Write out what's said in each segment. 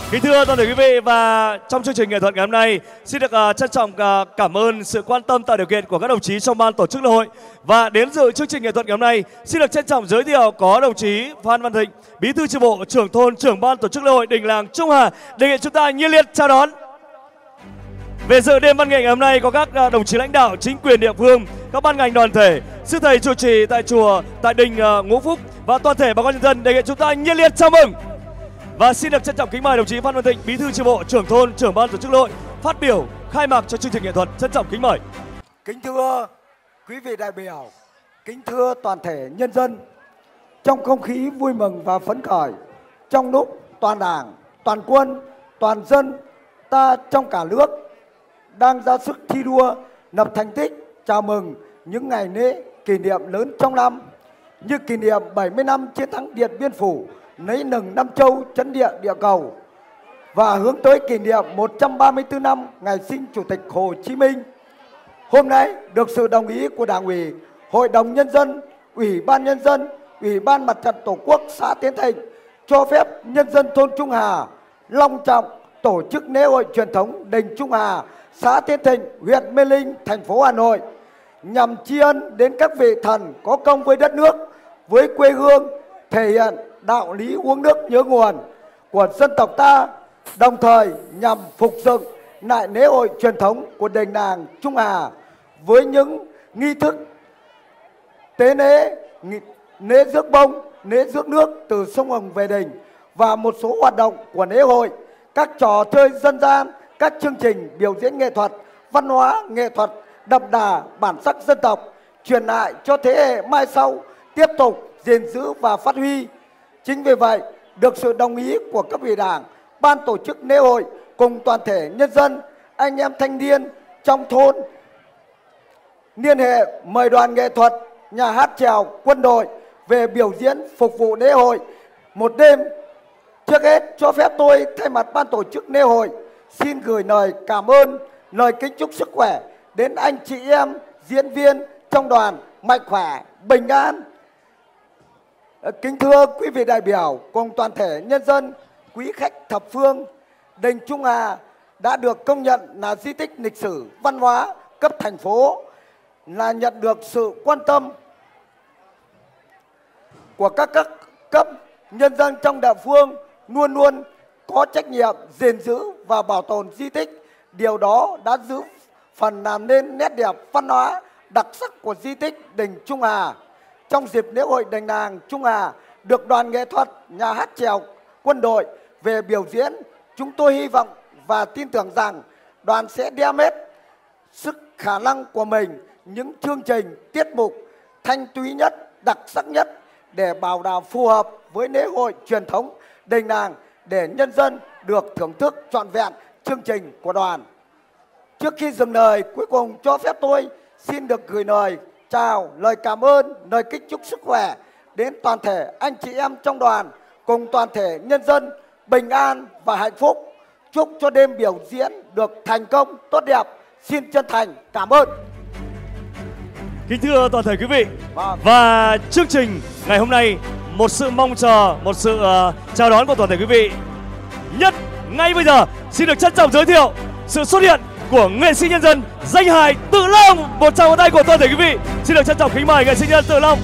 Kính thưa toàn thể quý vị, và trong chương trình nghệ thuật ngày hôm nay xin được trân trọng cảm ơn sự quan tâm tạo điều kiện của các đồng chí trong ban tổ chức lễ hội. Và đến dự chương trình nghệ thuật ngày hôm nay xin được trân trọng giới thiệu có đồng chí Phan Văn Thịnh, Bí thư chi bộ, trưởng thôn, trưởng ban tổ chức lễ hội đình làng Trung Hà. Đề nghị chúng ta nhiệt liệt chào đón. Về dự đêm văn nghệ ngày hôm nay có các đồng chí lãnh đạo chính quyền địa phương, các ban ngành đoàn thể, sư thầy trụ trì tại chùa, tại đình Ngũ Phúc và toàn thể bà con nhân dân. Đề nghị chúng ta nhiệt liệt chào mừng. Và xin được trân trọng kính mời đồng chí Phan Văn Thịnh, Bí thư chi bộ, trưởng thôn, trưởng ban tổ chức lễ hội phát biểu khai mạc cho chương trình nghệ thuật. Trân trọng kính mời. Kính thưa quý vị đại biểu, kính thưa toàn thể nhân dân, trong không khí vui mừng và phấn khởi, trong lúc toàn Đảng, toàn quân, toàn dân ta trong cả nước đang ra sức thi đua lập thành tích chào mừng những ngày lễ kỷ niệm lớn trong năm, như kỷ niệm 70 năm chiến thắng Điện Biên Phủ, lấy nừng Nam Châu chấn địa địa cầu, và hướng tới kỷ niệm 134 năm ngày sinh Chủ tịch Hồ Chí Minh. Hôm nay được sự đồng ý của Đảng ủy, Hội đồng Nhân dân, Ủy ban Nhân dân, Ủy ban Mặt trận Tổ quốc xã Tiến Thịnh cho phép nhân dân thôn Trung Hà long trọng tổ chức lễ hội truyền thống đình Trung Hà, xã Tiến Thịnh, huyện Mê Linh, thành phố Hà Nội, nhằm tri ân đến các vị thần có công với đất nước, với quê hương, thể hiện đạo lý uống nước nhớ nguồn của dân tộc ta, đồng thời nhằm phục dựng lại lễ hội truyền thống của đình làng Trung Hà với những nghi thức tế lễ rước bông, lễ rước nước từ sông Hồng về đình, và một số hoạt động của lễ hội, các trò chơi dân gian, các chương trình biểu diễn nghệ thuật, văn hóa, nghệ thuật đậm đà bản sắc dân tộc, truyền lại cho thế hệ mai sau tiếp tục gìn giữ và phát huy. Chính vì vậy, được sự đồng ý của cấp ủy Đảng, ban tổ chức lễ hội cùng toàn thể nhân dân, anh em thanh niên trong thôn liên hệ mời đoàn nghệ thuật, nhà hát chèo, quân đội về biểu diễn phục vụ lễ hội một đêm. Trước hết cho phép tôi thay mặt ban tổ chức lễ hội xin gửi lời cảm ơn, lời kính chúc sức khỏe đến anh chị em diễn viên trong đoàn mạnh khỏe, bình an. Kính thưa quý vị đại biểu cùng toàn thể nhân dân, quý khách thập phương, đình Trung Hà đã được công nhận là di tích lịch sử văn hóa cấp thành phố, là nhận được sự quan tâm của các cấp nhân dân trong địa phương, luôn luôn có trách nhiệm gìn giữ và bảo tồn di tích. Điều đó đã giữ phần làm nên nét đẹp văn hóa đặc sắc của di tích đình Trung Hà. Trong dịp lễ hội đình làng Trung Hà được đoàn nghệ thuật, nhà hát chèo, quân đội về biểu diễn, chúng tôi hy vọng và tin tưởng rằng đoàn sẽ đem hết sức khả năng của mình những chương trình, tiết mục thanh túy nhất, đặc sắc nhất để bảo đảm phù hợp với lễ hội truyền thống đình làng, để nhân dân được thưởng thức trọn vẹn chương trình của đoàn. Trước khi dừng lời, cuối cùng cho phép tôi xin được gửi lời chào, lời cảm ơn, lời kính chúc sức khỏe đến toàn thể anh chị em trong đoàn cùng toàn thể nhân dân bình an và hạnh phúc. Chúc cho đêm biểu diễn được thành công tốt đẹp. Xin chân thành cảm ơn. Kính thưa toàn thể quý vị, và chương trình ngày hôm nay một sự mong chờ, một sự chào đón của toàn thể quý vị. Nhất ngay bây giờ xin được trân trọng giới thiệu sự xuất hiện của nghệ sĩ nhân dân danh hài Tự Long. Một tràng pháo tay của toàn thể quý vị. Xin được trân trọng kính mời nghệ sĩ nhân dân Tự Long.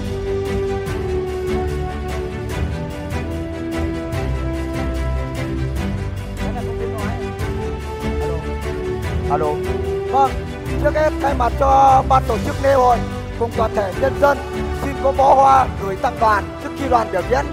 Alo. Vâng, trước hết thay mặt cho ban tổ chức lễ hội cùng toàn thể nhân dân xin có bó hoa gửi tặng đoàn trước khi đoàn biểu diễn.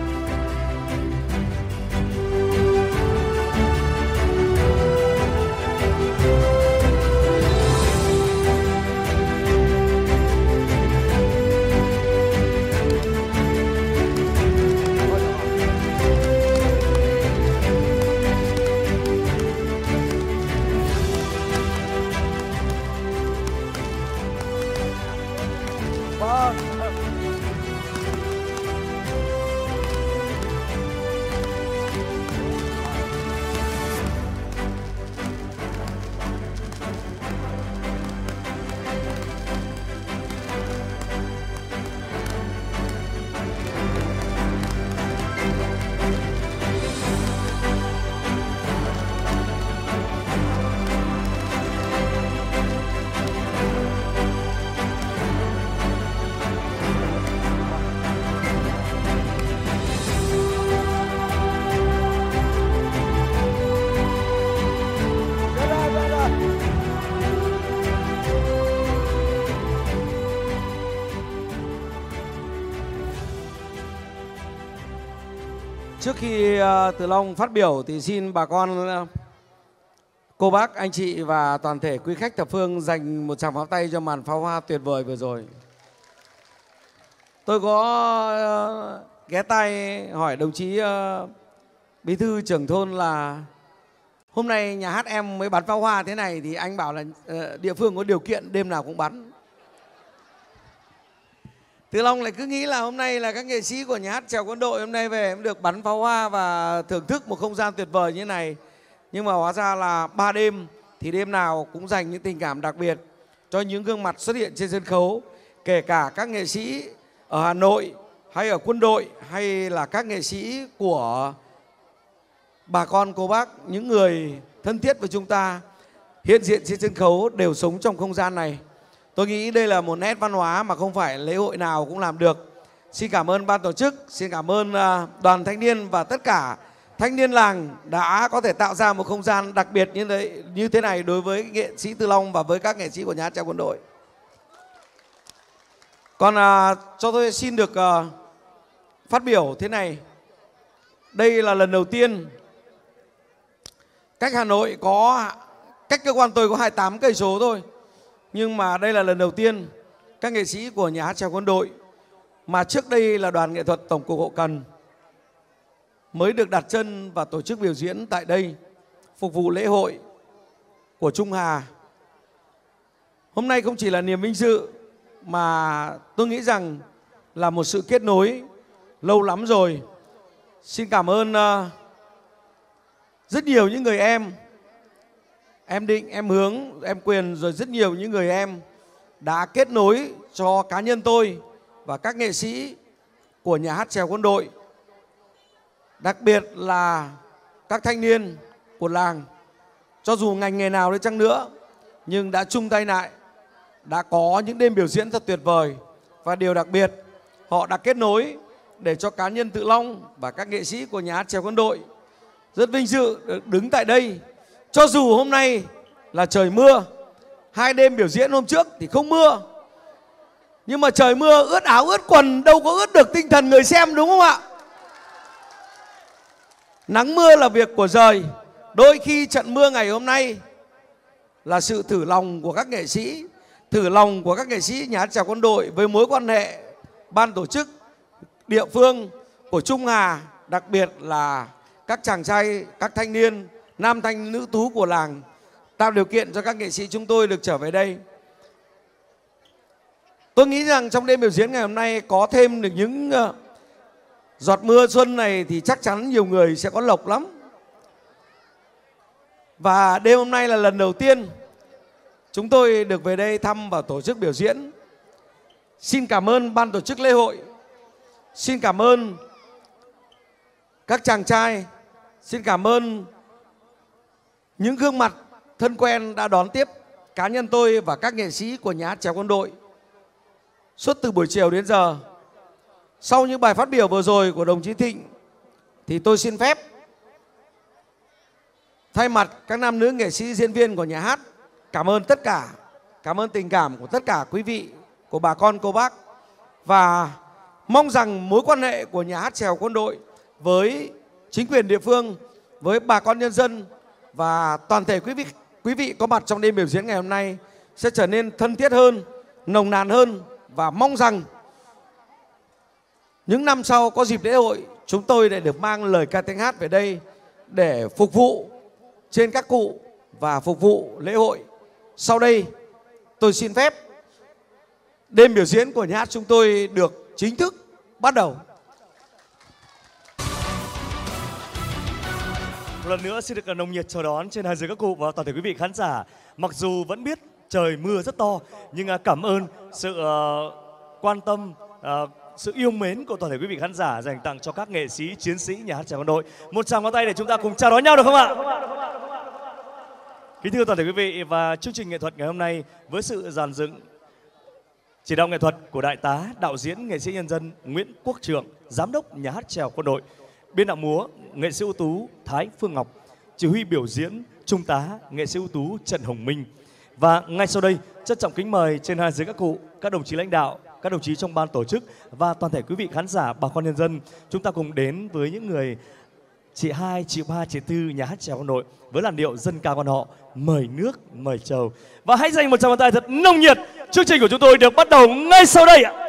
Trước khi Từ Long phát biểu thì xin bà con, cô bác, anh chị và toàn thể quý khách thập phương dành một tràng pháo tay cho màn pháo hoa tuyệt vời vừa rồi. Tôi có ghé tay hỏi đồng chí Bí thư trưởng thôn là hôm nay nhà hát em mới bắn pháo hoa thế này thì anh bảo là địa phương có điều kiện đêm nào cũng bắn. Từ Long lại cứ nghĩ là hôm nay là các nghệ sĩ của nhà hát chèo quân đội hôm nay về được bắn pháo hoa và thưởng thức một không gian tuyệt vời như này. Nhưng mà hóa ra là 3 đêm thì đêm nào cũng dành những tình cảm đặc biệt cho những gương mặt xuất hiện trên sân khấu, kể cả các nghệ sĩ ở Hà Nội hay ở quân đội hay là các nghệ sĩ của bà con cô bác, những người thân thiết với chúng ta hiện diện trên sân khấu đều sống trong không gian này. Tôi nghĩ đây là một nét văn hóa mà không phải lễ hội nào cũng làm được. Xin cảm ơn ban tổ chức, xin cảm ơn đoàn thanh niên và tất cả thanh niên làng đã có thể tạo ra một không gian đặc biệt như thế này đối với nghệ sĩ Từ Long và với các nghệ sĩ của nhà hát chèo quân đội. Còn cho tôi xin được phát biểu thế này. Đây là lần đầu tiên cách Hà Nội cách cơ quan tôi có 28 cây số thôi. Nhưng mà đây là lần đầu tiên các nghệ sĩ của nhà hát chèo quân đội mà trước đây là đoàn nghệ thuật Tổng cục Hậu Cần mới được đặt chân và tổ chức biểu diễn tại đây phục vụ lễ hội của Trung Hà. Hôm nay không chỉ là niềm vinh dự mà tôi nghĩ rằng là một sự kết nối lâu lắm rồi. Xin cảm ơn rất nhiều những người em Định, em Hướng, em Quyền, rồi rất nhiều những người em đã kết nối cho cá nhân tôi và các nghệ sĩ của nhà hát chèo quân đội. Đặc biệt là các thanh niên của làng, cho dù ngành nghề nào đi chăng nữa, nhưng đã chung tay lại, đã có những đêm biểu diễn thật tuyệt vời. Và điều đặc biệt, họ đã kết nối để cho cá nhân Từ Long và các nghệ sĩ của nhà hát chèo quân đội rất vinh dự được đứng tại đây. Cho dù hôm nay là trời mưa, 2 đêm biểu diễn hôm trước thì không mưa, nhưng mà trời mưa ướt áo ướt quần đâu có ướt được tinh thần người xem, đúng không ạ? Nắng mưa là việc của trời. Đôi khi trận mưa ngày hôm nay là sự thử lòng của các nghệ sĩ, thử lòng của các nghệ sĩ nhà hát chèo quân đội với mối quan hệ ban tổ chức địa phương của Trung Hà, đặc biệt là các chàng trai, các thanh niên, nam thanh nữ tú của làng tạo điều kiện cho các nghệ sĩ chúng tôi được trở về đây. Tôi nghĩ rằng trong đêm biểu diễn ngày hôm nay có thêm được những giọt mưa xuân này thì chắc chắn nhiều người sẽ có lộc lắm. Và đêm hôm nay là lần đầu tiên chúng tôi được về đây thăm và tổ chức biểu diễn. Xin cảm ơn ban tổ chức lễ hội, xin cảm ơn các chàng trai, xin cảm ơn những gương mặt thân quen đã đón tiếp cá nhân tôi và các nghệ sĩ của nhà hát chèo quân đội suốt từ buổi chiều đến giờ. Sau những bài phát biểu vừa rồi của đồng chí Thịnh thì tôi xin phép thay mặt các nam nữ nghệ sĩ diễn viên của nhà hát cảm ơn tất cả, cảm ơn tình cảm của tất cả quý vị, của bà con cô bác, và mong rằng mối quan hệ của nhà hát chèo quân đội với chính quyền địa phương, với bà con nhân dân và toàn thể quý vị có mặt trong đêm biểu diễn ngày hôm nay sẽ trở nên thân thiết hơn, nồng nàn hơn, và mong rằng những năm sau có dịp lễ hội chúng tôi lại được mang lời ca tiếng hát về đây để phục vụ trên các cụ và phục vụ lễ hội. Sau đây tôi xin phép đêm biểu diễn của nhà hát chúng tôi được chính thức bắt đầu. Một lần nữa xin được nồng nhiệt chào đón trên hai giới các cụ và toàn thể quý vị khán giả. Mặc dù vẫn biết trời mưa rất to, nhưng cảm ơn sự quan tâm, sự yêu mến của toàn thể quý vị khán giả dành tặng cho các nghệ sĩ, chiến sĩ nhà hát chèo quân đội. Một tràng pháo tay để chúng ta cùng chào đón nhau được không ạ? Kính thưa toàn thể quý vị, và chương trình nghệ thuật ngày hôm nay với sự dàn dựng chỉ đạo nghệ thuật của đại tá, đạo diễn, nghệ sĩ nhân dân Nguyễn Quốc Trường, giám đốc nhà hát chèo quân đội, biên đạo múa nghệ sĩ ưu tú Thái Phương Ngọc, chỉ huy biểu diễn trung tá nghệ sĩ ưu tú Trần Hồng Minh. Và ngay sau đây trân trọng kính mời trên hai giới các cụ, các đồng chí lãnh đạo, các đồng chí trong ban tổ chức và toàn thể quý vị khán giả, bà con nhân dân, chúng ta cùng đến với những người chị 2, chị 3, chị 4 nhà hát chèo Hà Nội với làn điệu dân ca quan họ Mời Nước Mời Trầu. Và hãy dành một tràng pháo tay thật nồng nhiệt. Chương trình của chúng tôi được bắt đầu ngay sau đây ạ.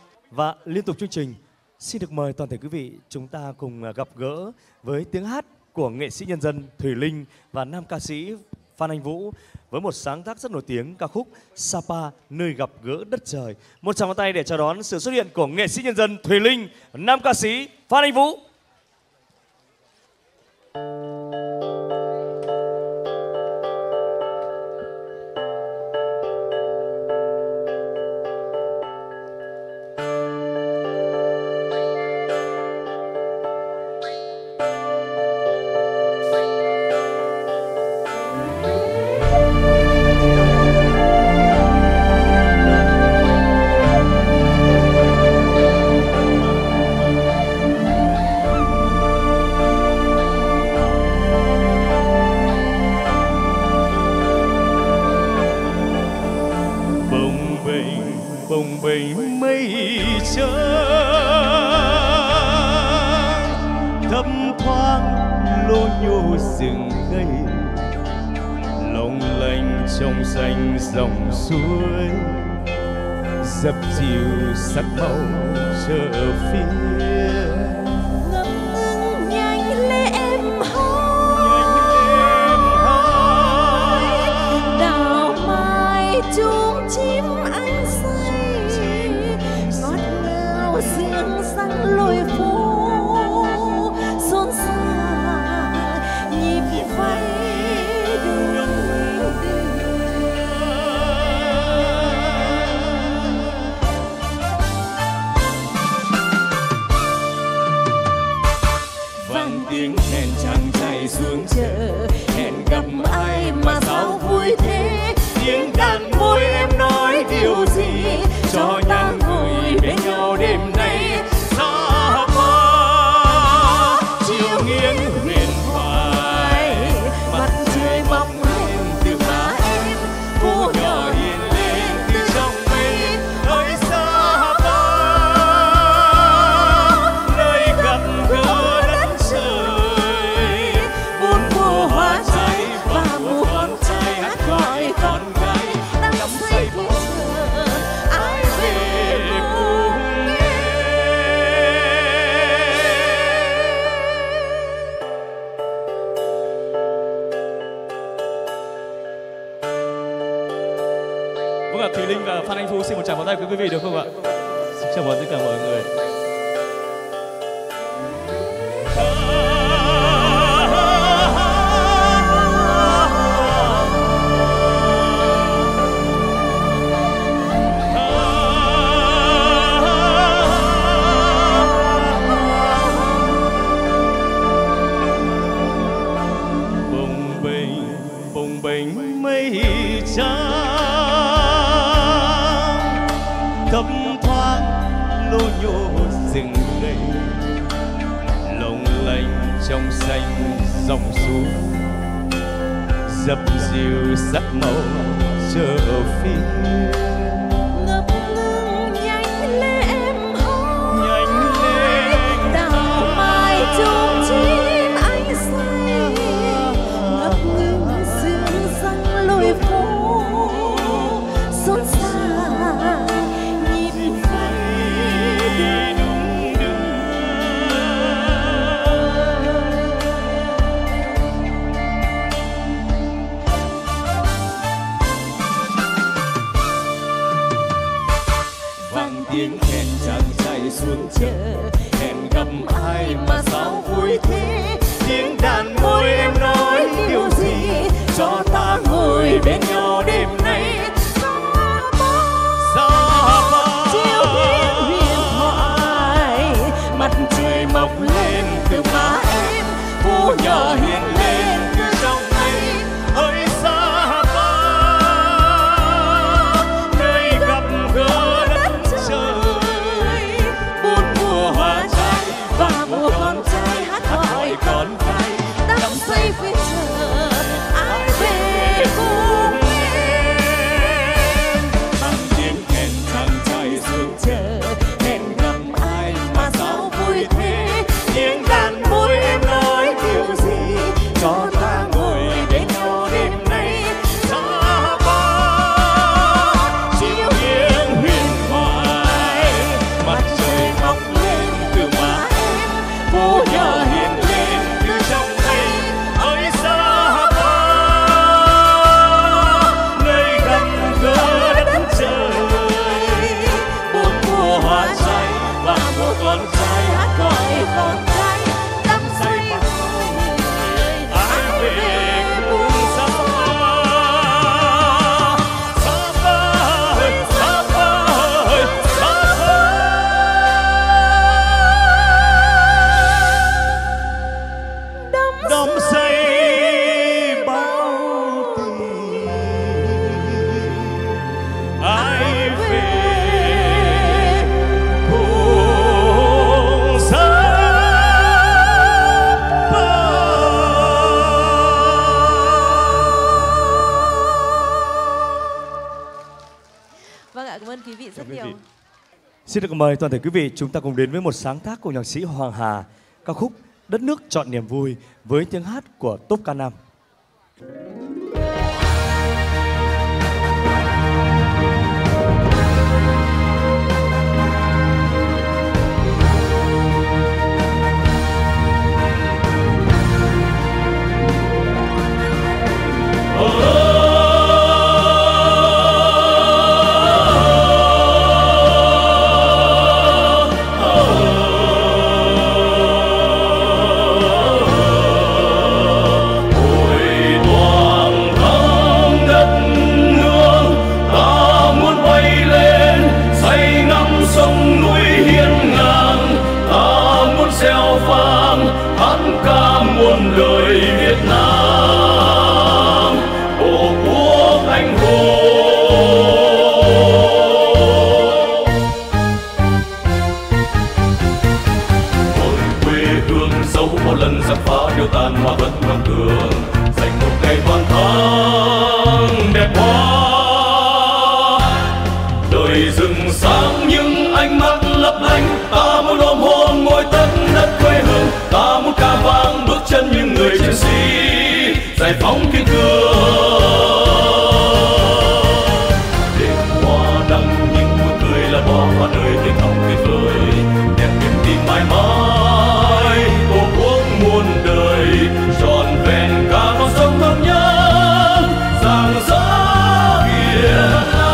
Và liên tục chương trình, xin được mời toàn thể quý vị chúng ta cùng gặp gỡ với tiếng hát của nghệ sĩ nhân dân Thùy Linh và nam ca sĩ Phan Anh Vũ với một sáng tác rất nổi tiếng ca khúc Sapa nơi gặp gỡ đất trời. Một tràng pháo tay để chào đón sự xuất hiện của nghệ sĩ nhân dân Thùy Linh, nam ca sĩ Phan Anh Vũ. bồng bềnh mây trắng thấp thoáng lô nhô rừng cây long lanh trong xanh dòng suối dập dìu sắc màu chờ phía chuông chim anh say ngọt ngào sương răng lối phố xôn xao nhịp phẩy đường vang tiếng hẹn chàng trai xuống chợ hẹn gặp ai mà sao vui thế tiếng đàn môi em nói điều gì cho ta ngồi bên nhau đêm nay xa qua chiều nghiêng huyền thoại mặt trời mọc lên từ má em phố nhỏ hiện lên từ trong mây nơi xa nơi gặp gỡ đất trời bốn mùa hoa trái và mùa con trai hát gọi con Thùy Linh và Phan Anh Vũ xin một tràng pháo tay với quý vị được không ạ? Xin chào mừng tất cả mọi người. Bồng bềnh mây trắng thấp thoáng lô nhô rừng cây long lanh trong xanh dòng suối dập dìu sắc màu chờ phía ngập ngừng nhanh lên hoi đào mai chôm chim anh say ngập ngừng sương răng lối phố xôn xao nhịp phẩy đung đưa vang tiếng hẹn chàng trai xuống chợ hẹn gặp ai mà sao vui thế tiếng đàn môi em nói điều gì cho ta ngồi bên nhau đêm nay chiều nghiêng huyền thoại mặt trời mọc lên từ má em phố nhỏ hiện lên từ trong mây ơi xa nơi gặp gỡ đất trời bốn mùa hoa trái và mùa con trai hát gọi con gái đắm say phía chờ ai về cùng em. quý vị rất nhiều. Xin được mời toàn thể quý vị chúng ta cùng đến với một sáng tác của nhạc sĩ Hoàng Hà, ca khúc Đất nước trọn niềm vui với tiếng hát của Top K5. Đời Việt Nam, Tổ quốc anh hùng. Ôi quê hương dẫu một lần giặc phá điêu tàn mà vẫn ngoan cường, dành một ngày toàn thắng đẹp quá. Đời rừng sáng những ánh mắt lấp lánh, ta muốn ôm hôn ngôi tất đất quê hương, ta muốn ca vang bước chân những người chiến sĩ giải phóng kiên cường. Đêm hoa đăng những nụ cười là bó hoa đời tiếng thòng tuyệt vời, đẹp niềm tin mãi mãi tổ quốc muôn đời trọn vẹn cả con sông thống nhất rạng rỡ Việt Nam.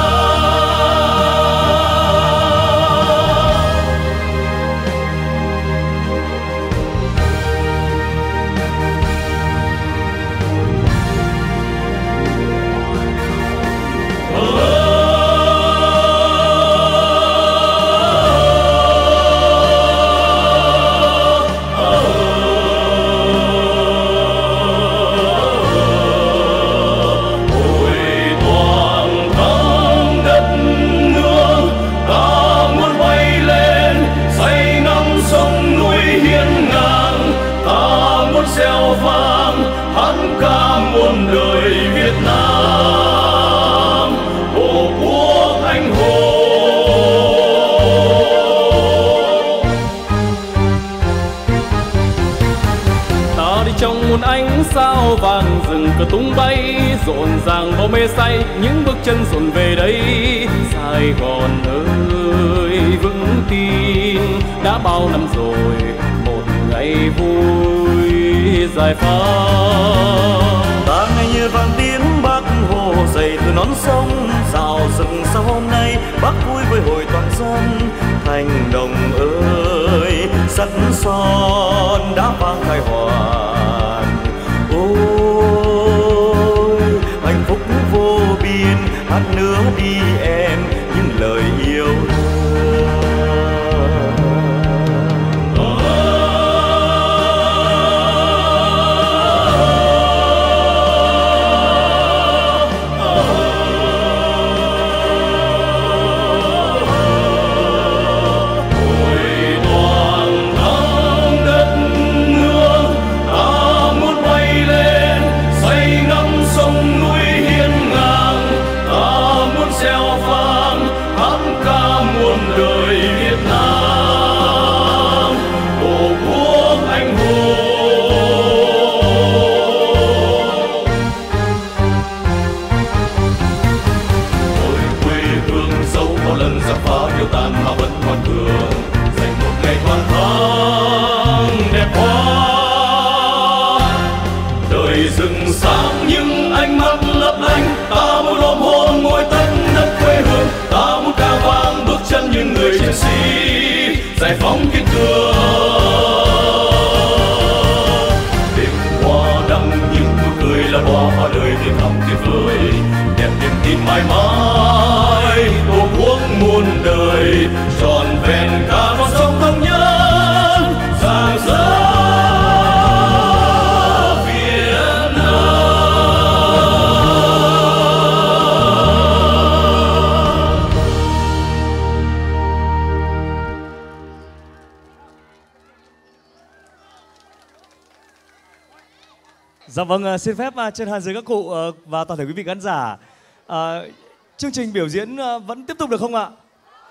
Reo vang hát ca muôn đời Việt Nam, Tổ quốc anh hùng. Ta đi trong muôn ánh sao vàng, rừng cờ tung bay rộn ràng bao mê say, những bước chân dồn về đây Sài Gòn ơi vững tin đã bao năm rồi một ngày vui giải phóng. Ta ngày như vàng tiếng Bác Hồ dậy từ non sông rào rừng sau hôm nay, Bác vui với hội toàn dân thành đồng ơi sắt son đã vang khai hoàn. Ôi hạnh phúc vô biên, hát nữa đi em những lời yêu giải phóng kiên cường. Đêm hoa đăng những nụ cười là bó hoa đời tiếng thắm tuyệt vời, đẹp niềm tin mãi mãi tổ quốc muôn đời trọn vẹn cả con sông thống nhất rạng rỡ Việt Nam. Dạ vâng, xin phép chân hàn dưới các cụ và toàn thể quý vị khán giả chương trình biểu diễn vẫn tiếp tục được không ạ?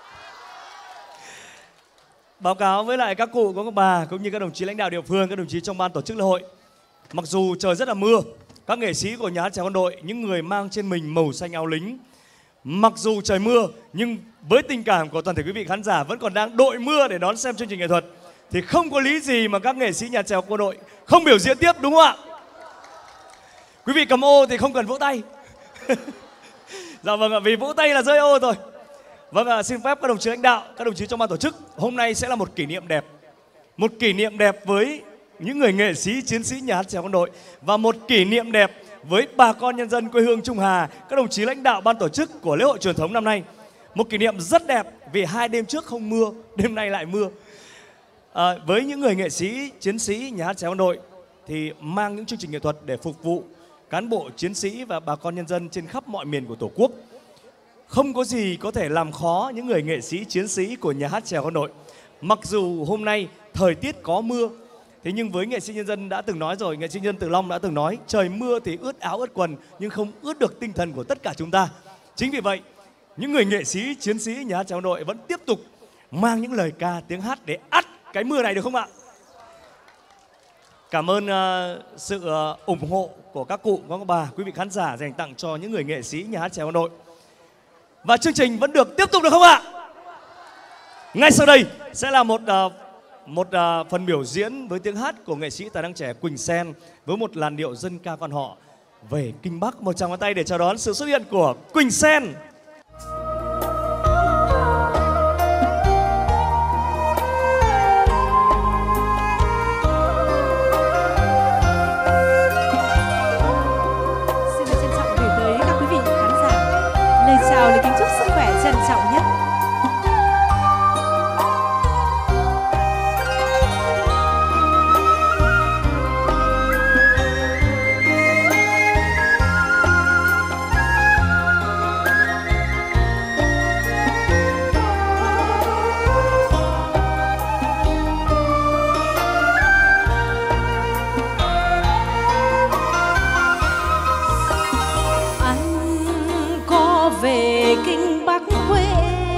Báo cáo với lại các cụ, các bà cũng như các đồng chí lãnh đạo địa phương, các đồng chí trong ban tổ chức lễ hội. Mặc dù trời rất là mưa, các nghệ sĩ của nhà hát chèo Quân đội, những người mang trên mình màu xanh áo lính, mặc dù trời mưa nhưng với tình cảm của toàn thể quý vị khán giả vẫn còn đang đội mưa để đón xem chương trình nghệ thuật, thì không có lý gì mà các nghệ sĩ nhà chèo Quân đội không biểu diễn tiếp, đúng không ạ? Quý vị cầm ô thì không cần vỗ tay. Dạ vâng ạ, vì vỗ tay là rơi ô rồi. Vâng ạ, xin phép các đồng chí lãnh đạo, các đồng chí trong ban tổ chức, hôm nay sẽ là một kỷ niệm đẹp. Một kỷ niệm đẹp với những người nghệ sĩ, chiến sĩ nhà hát chèo Quân đội, và một kỷ niệm đẹp với bà con nhân dân quê hương Trung Hà, các đồng chí lãnh đạo ban tổ chức của lễ hội truyền thống năm nay. Một kỷ niệm rất đẹp vì 2 đêm trước không mưa, đêm nay lại mưa. Với những người nghệ sĩ, chiến sĩ nhà hát chèo Quân đội thì mang những chương trình nghệ thuật để phục vụ cán bộ, chiến sĩ và bà con nhân dân trên khắp mọi miền của Tổ quốc. Không có gì có thể làm khó những người nghệ sĩ, chiến sĩ của nhà hát chèo Quân đội. Mặc dù hôm nay thời tiết có mưa, thế nhưng với nghệ sĩ nhân dân đã từng nói rồi, nghệ sĩ nhân dân Từ Long đã từng nói, trời mưa thì ướt áo ướt quần nhưng không ướt được tinh thần của tất cả chúng ta. Chính vì vậy, những người nghệ sĩ, chiến sĩ nhà hát chèo Quân đội vẫn tiếp tục mang những lời ca, tiếng hát để ắt cái mưa này, được không ạ? Cảm ơn sự ủng hộ của các cụ, các bà, quý vị khán giả dành tặng cho những người nghệ sĩ nhà hát chèo Quân đội. Và chương trình vẫn được tiếp tục được không ạ? Ngay sau đây sẽ là một phần biểu diễn với tiếng hát của nghệ sĩ tài năng trẻ Quỳnh Sen với một làn điệu dân ca quan họ về Kinh Bắc. Một tràng pháo tay để chào đón sự xuất hiện của Quỳnh Sen. Chào lời kính chúc sức khỏe trân trọng nhất. Về Kinh Bắc quê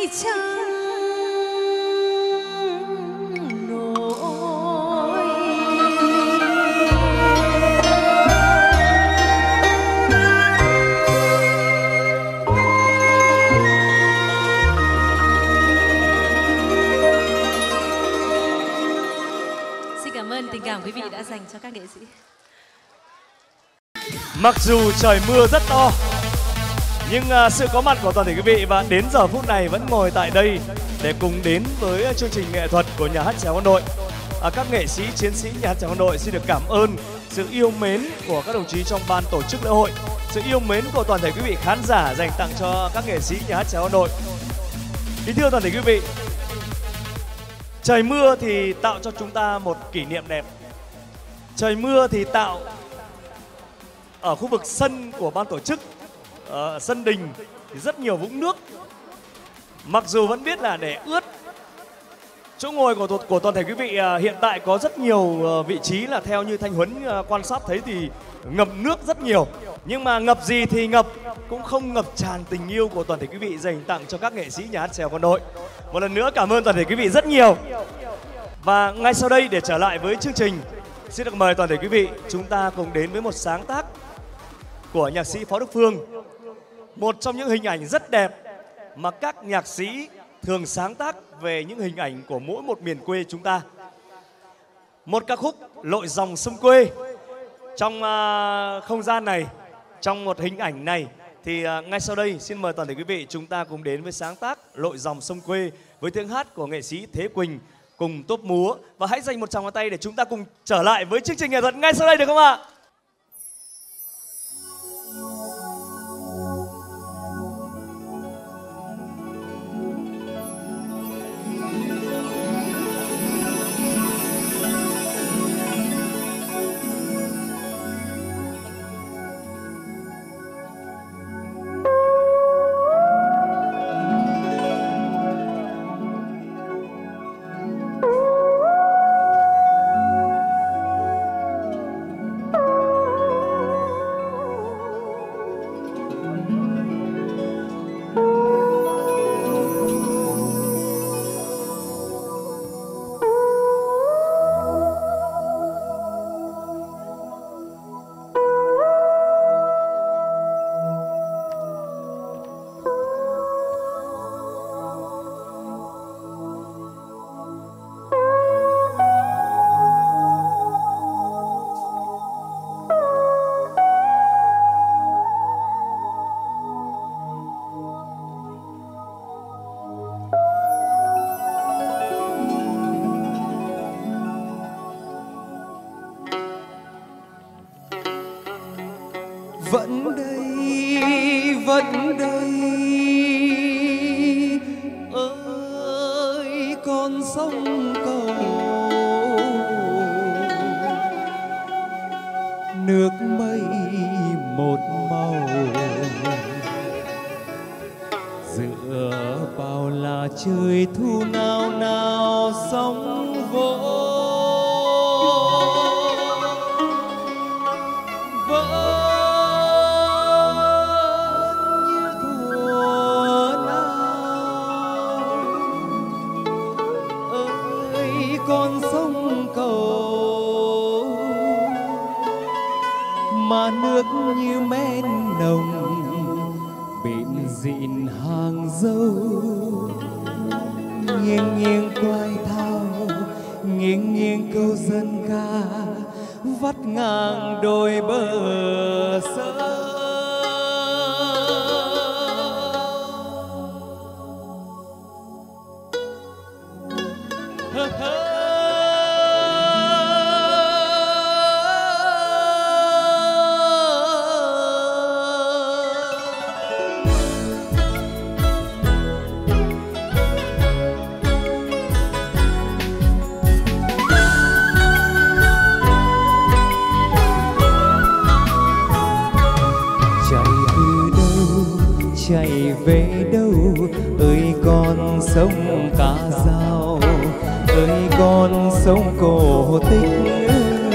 trăng nổi. Xin cảm ơn tình cảm quý vị đã dành cho các nghệ sĩ. Mặc dù trời mưa rất to, nhưng sự có mặt của toàn thể quý vị và đến giờ phút này vẫn ngồi tại đây để cùng đến với chương trình nghệ thuật của nhà hát chèo Quân đội. Các nghệ sĩ, chiến sĩ nhà hát chèo Quân đội xin được cảm ơn sự yêu mến của các đồng chí trong ban tổ chức lễ hội, sự yêu mến của toàn thể quý vị khán giả dành tặng cho các nghệ sĩ nhà hát chèo Quân đội. Kính thưa toàn thể quý vị, trời mưa thì tạo cho chúng ta một kỷ niệm đẹp. Trời mưa thì tạo ở khu vực sân của ban tổ chức, sân đình thì rất nhiều vũng nước. Mặc dù vẫn biết là để ướt chỗ ngồi của toàn thể quý vị, hiện tại có rất nhiều vị trí là theo như Thanh Huấn quan sát thấy thì ngập nước rất nhiều. Nhưng mà ngập gì thì ngập, cũng không ngập tràn tình yêu của toàn thể quý vị dành tặng cho các nghệ sĩ nhà hát chèo Quân đội. Một lần nữa cảm ơn toàn thể quý vị rất nhiều. Và ngay sau đây để trở lại với chương trình, xin được mời toàn thể quý vị chúng ta cùng đến với một sáng tác của nhạc sĩ Phó Đức Phương. Một trong những hình ảnh rất đẹp mà các nhạc sĩ thường sáng tác về những hình ảnh của mỗi một miền quê chúng ta. Một ca khúc Lội dòng sông quê. Trong không gian này, trong một hình ảnh này thì ngay sau đây xin mời toàn thể quý vị chúng ta cùng đến với sáng tác Lội dòng sông quê với tiếng hát của nghệ sĩ Thế Quỳnh cùng tốp múa. Và hãy dành một tràng pháo tay để chúng ta cùng trở lại với chương trình nghệ thuật ngay sau đây được không ạ? Vẫn đây ơi con sông cầu, nước mây một màu, giữa bao là trời thu nao nao sóng vỗ. Con sông cầu mà nước như men nồng bịn dịn hàng dâu, nghiêng nghiêng quay thao, nghiêng nghiêng câu dân ca vắt ngang đôi bờ sông. Chạy về đâu ơi con sông Ca Dao, ơi con sông cổ tích.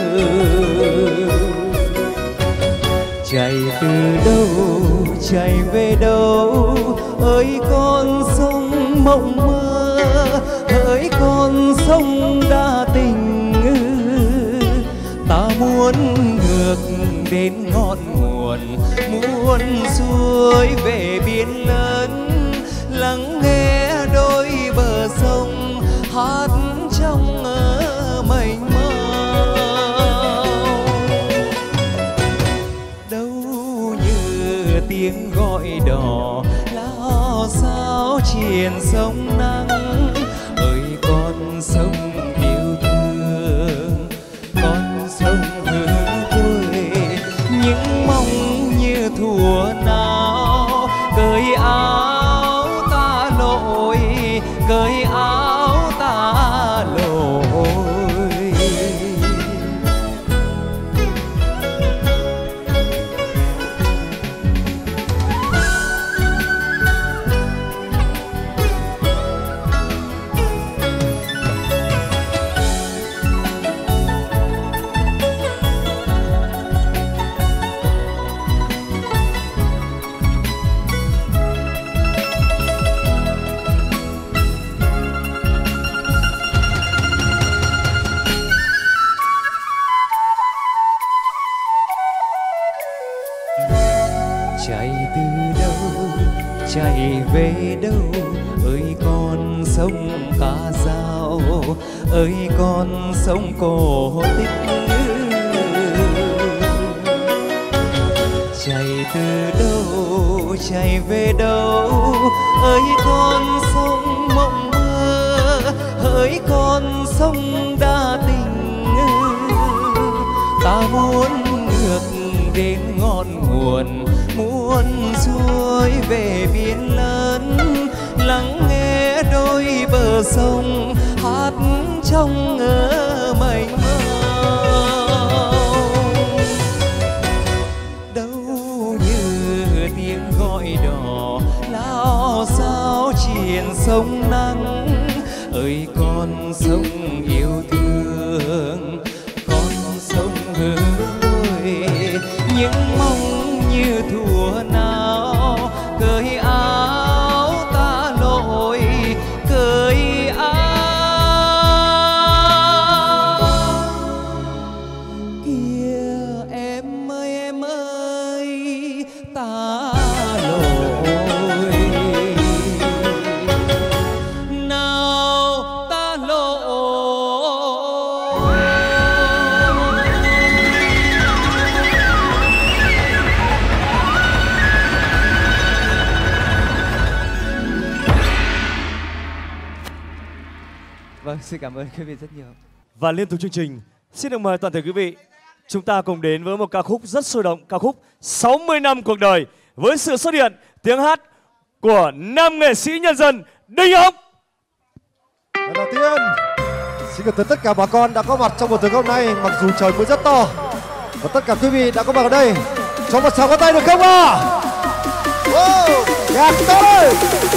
Chạy từ đâu chạy về đâu ơi con sông mộng mơ, hỡi con sông đa tình, ta muốn ngược đến ngọn nguồn, muốn xuôi về biển lớn, lắng nghe đôi bờ sông hát trong mênh mông. Đâu như tiếng gọi đò lao sao triền sông nắng, ơi con sông yêu thương, con sông hướng quê, những mong như thuở nào cởi áo ta lội, cởi áo ta lội. Chạy từ đâu, chạy về đâu, ơi con sông Ca Dao, ơi con sông cổ tích. Chạy từ đâu, chạy về đâu, ơi con sông mộng mơ, hỡi con sông đa tình, ta muốn ngược đến ngọn nguồn, muốn xuôi về biển lớn, lắng nghe đôi bờ sông hát trong mênh mông. Đâu như tiếng gọi đò lao sao triền sông nắng, ơi con sông yêu thương, con sông hướng quê, những mong như thuở nào cởi áo ta lội, cởi áo. Kìa em ơi ta lội, nào ta lội. Vâng, xin cảm ơn quý vị rất nhiều. Và liên tục chương trình, xin được mời toàn thể quý vị chúng ta cùng đến với một ca khúc rất sôi động, ca khúc 60 năm cuộc đời với sự xuất hiện tiếng hát của nam nghệ sĩ nhân dân Đinh Hồng. Lần đầu tiên xin gửi tới tất cả bà con đã có mặt trong buổi tối hôm nay, mặc dù trời mưa rất to, và tất cả quý vị đã có mặt ở đây, cho một tràng pháo tay được không ạ? Wow, nhạc tới.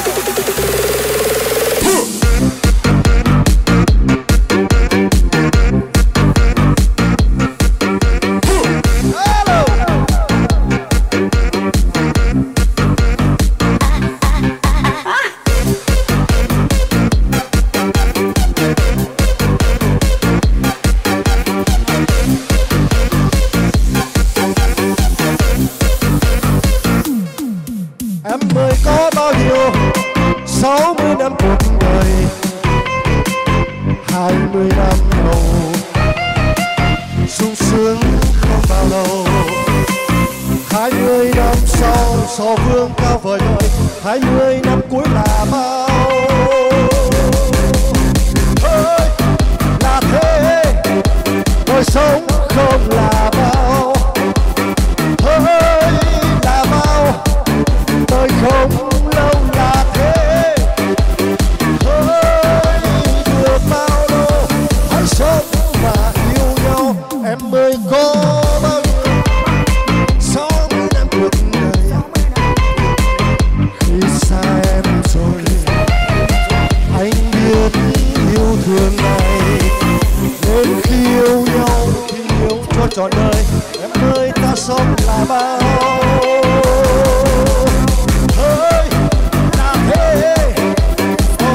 Em ơi có bao nhiêu 60 năm cuộc đời, 20 năm đầu sung sướng không bao lâu, 20 năm sau so vương cao vời vợi, 20 năm cuối là bao. Ơi là thế, đời sống không là bao. Ơi là bao, đời không lâu là thế. Ơi được bao lâu, hãy sống và yêu nhau. Em ơi có bao nhiêu 60 năm cuộc đời, khi xa em rồi anh biết yêu thương này, nên khi yêu nhau thì yêu cho trọn đời. Em ơi ta sống là bao. Ơi là thế,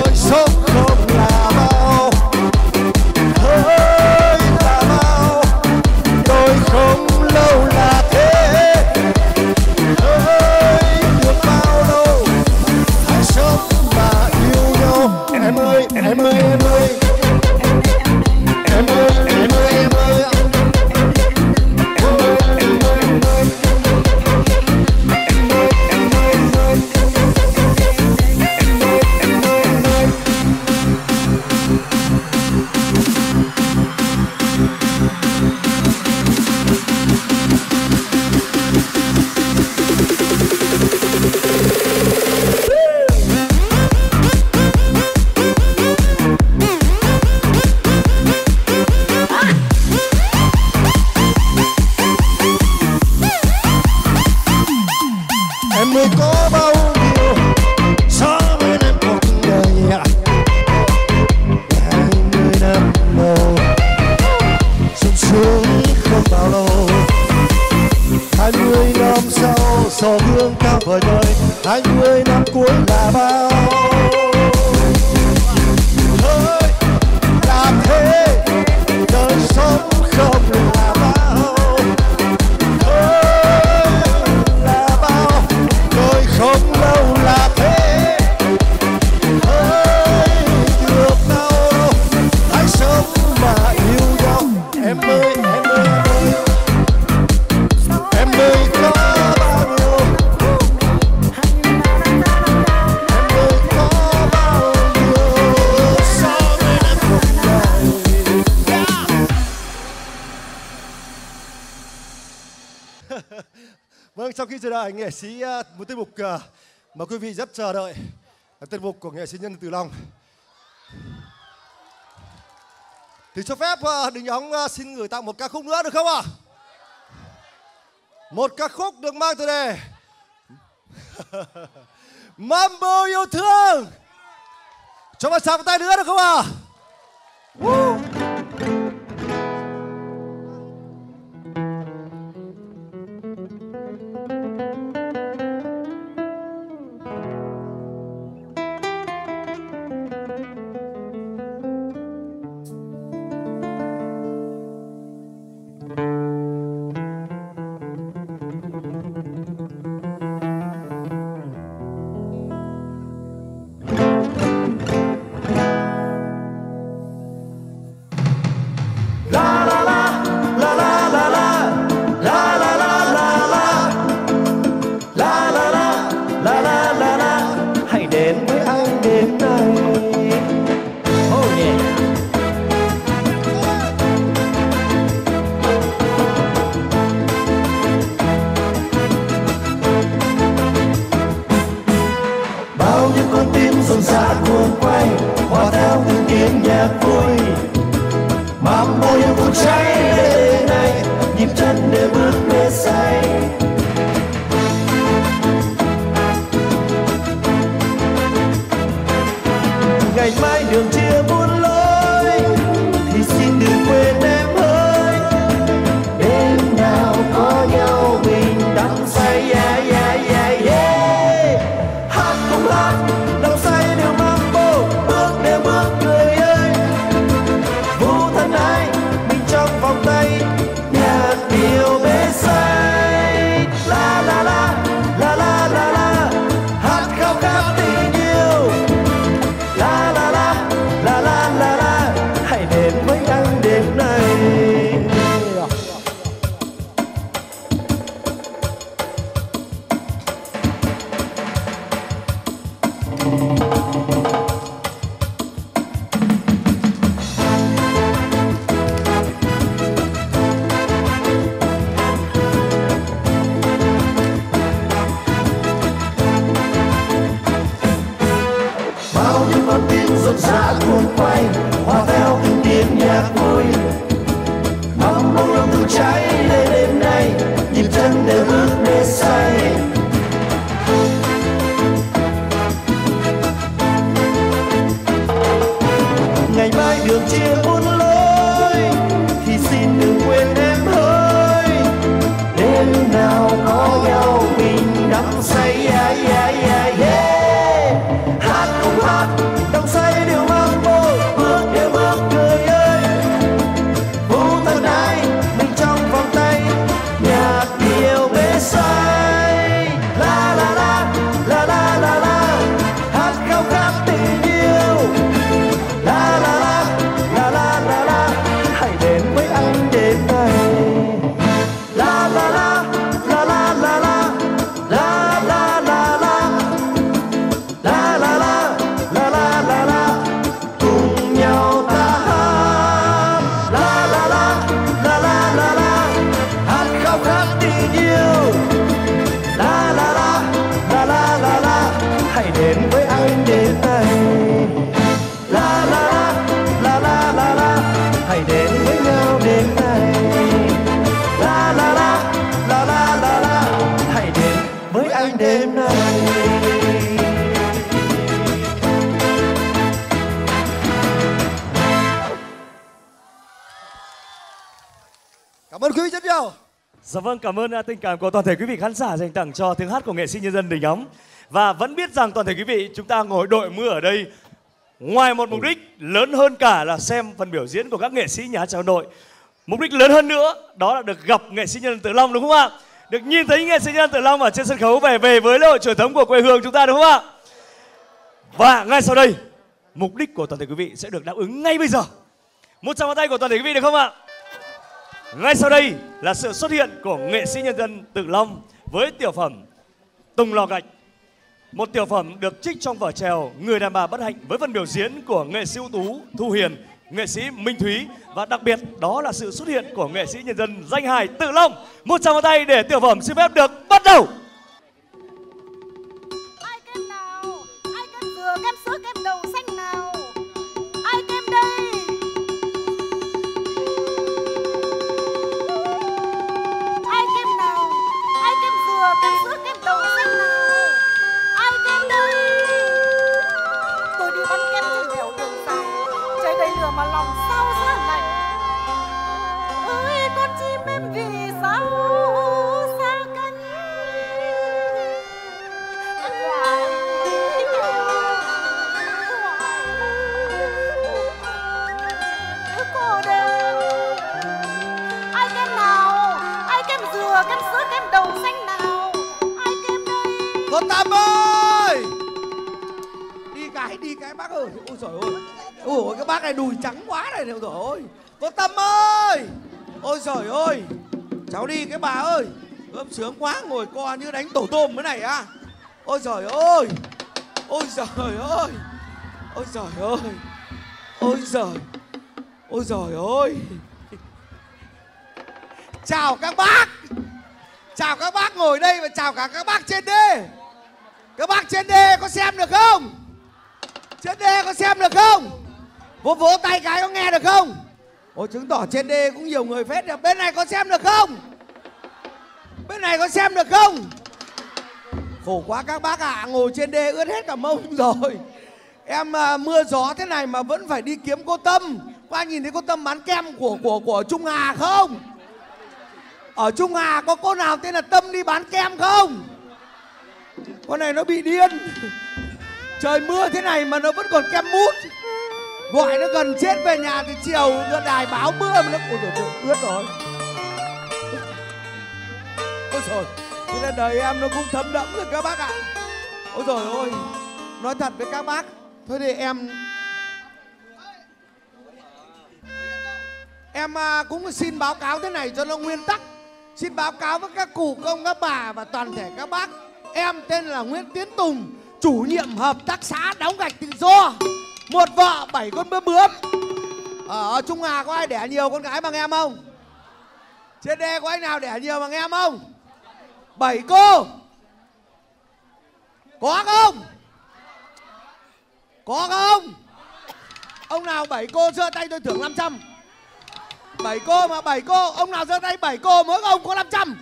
trong khi chờ đợi nghệ sĩ một tiết mục mà quý vị rất chờ đợi, tiết mục của nghệ sĩ Nhân Từ Long, thì cho phép Đình Óng xin gửi tặng một ca khúc nữa được không ạ? Một ca khúc được mang tựa đề Mambo yêu thương. Cho một tràng tay nữa được không ạ? Dạ vâng, cảm ơn tình cảm của toàn thể quý vị khán giả dành tặng cho tiếng hát của nghệ sĩ nhân dân Đình Óng. Và vẫn biết rằng toàn thể quý vị chúng ta ngồi đội mưa ở đây ngoài một mục đích lớn hơn cả là xem phần biểu diễn của các nghệ sĩ nhà hát Hà Nội. Mục đích lớn hơn nữa đó là được gặp nghệ sĩ nhân dân Tự Long, đúng không ạ? Được nhìn thấy nghệ sĩ nhân dân Tự Long ở trên sân khấu về với lễ hội truyền thống của quê hương chúng ta, đúng không ạ? Và ngay sau đây mục đích của toàn thể quý vị sẽ được đáp ứng ngay bây giờ. Một tràng pháo tay của toàn thể quý vị được không ạ? Ngay sau đây là sự xuất hiện của nghệ sĩ nhân dân Tự Long với tiểu phẩm Tùng Lò Gạch. Một tiểu phẩm được trích trong vở trèo Người đàn bà bất hạnh với phần biểu diễn của nghệ sĩ ưu tú Thu Hiền nghệ sĩ Minh Thúy và đặc biệt đó là sự xuất hiện của nghệ sĩ nhân dân danh hài Tự Long. Một tràng pháo tay để tiểu phẩm xin phép được bắt đầu. Ai kem nào? Ai kem dừa, kem sữa, kem đậu xanh nào? Ai kem đây? Ai kem nào? Ai kem dừa, kem sữa, kem đậu xanh nào? Ai kem đây? Tôi đi bán kem trên đèo đường dài, trời đầy lửa mà lòng sao rất lạnh. Ơi con chim em vì sao xa cánh? Cô đơn. Ai kem nào? Ai kem dừa, kem sữa, kem đậu xanh nào? Ai kem đây? Cô Tâm ơi! Đi cái bác ơi. Ôi trời ơi. Ôi cái bác này đùi trắng quá này. Rồi ôi. Cô Tâm ơi! Ôi trời ơi. Cháu đi cái bà ơi. Ướp sướng quá, ngồi co như đánh tổ tôm cái này à. Ôi trời ơi. Ôi trời ơi. Ôi trời ơi. Ôi trời. Ôi trời ơi. Chào các bác. Chào các bác ngồi đây và chào cả các bác trên đê. Các bác trên đê có xem được không? Trên đê có xem được không? Vỗ tay cái có nghe được không? Ôi chứng tỏ trên đê cũng nhiều người phết. Bên này có xem được không? Bên này có xem được không? Khổ quá các bác ạ, ngồi trên đê ướt hết cả mông rồi. Em mưa gió thế này mà vẫn phải đi kiếm cô Tâm. Qua nhìn thấy cô Tâm bán kem của Trung Hà không? Ở Trung Hà có cô nào tên là Tâm đi bán kem không? Con này nó bị điên. Trời mưa thế này mà nó vẫn còn kem mút. Gọi nó gần chết về nhà thì chiều đài báo mưa mà nó... Ôi trời ơi, ướt rồi. Ôi trời, thế là đời em nó cũng thấm đẫm rồi các bác ạ. Ôi trời ơi, nói thật với các bác. Thôi thì em cũng xin báo cáo thế này cho nó nguyên tắc. Xin báo cáo với các cụ công, các bà và toàn thể các bác. Em tên là Nguyễn Tiến Tùng, chủ nhiệm hợp tác xã đóng gạch tự do. Một vợ 7 con bướm. Ở Trung Hà có ai đẻ nhiều con gái bằng em không? Trên đê có anh nào đẻ nhiều bằng em không? 7 cô. Có không? Có không? Ông nào 7 cô giơ tay tôi thưởng 500. 7 cô mà 7 cô. Ông nào giơ tay 7 cô mỗi ông có 500.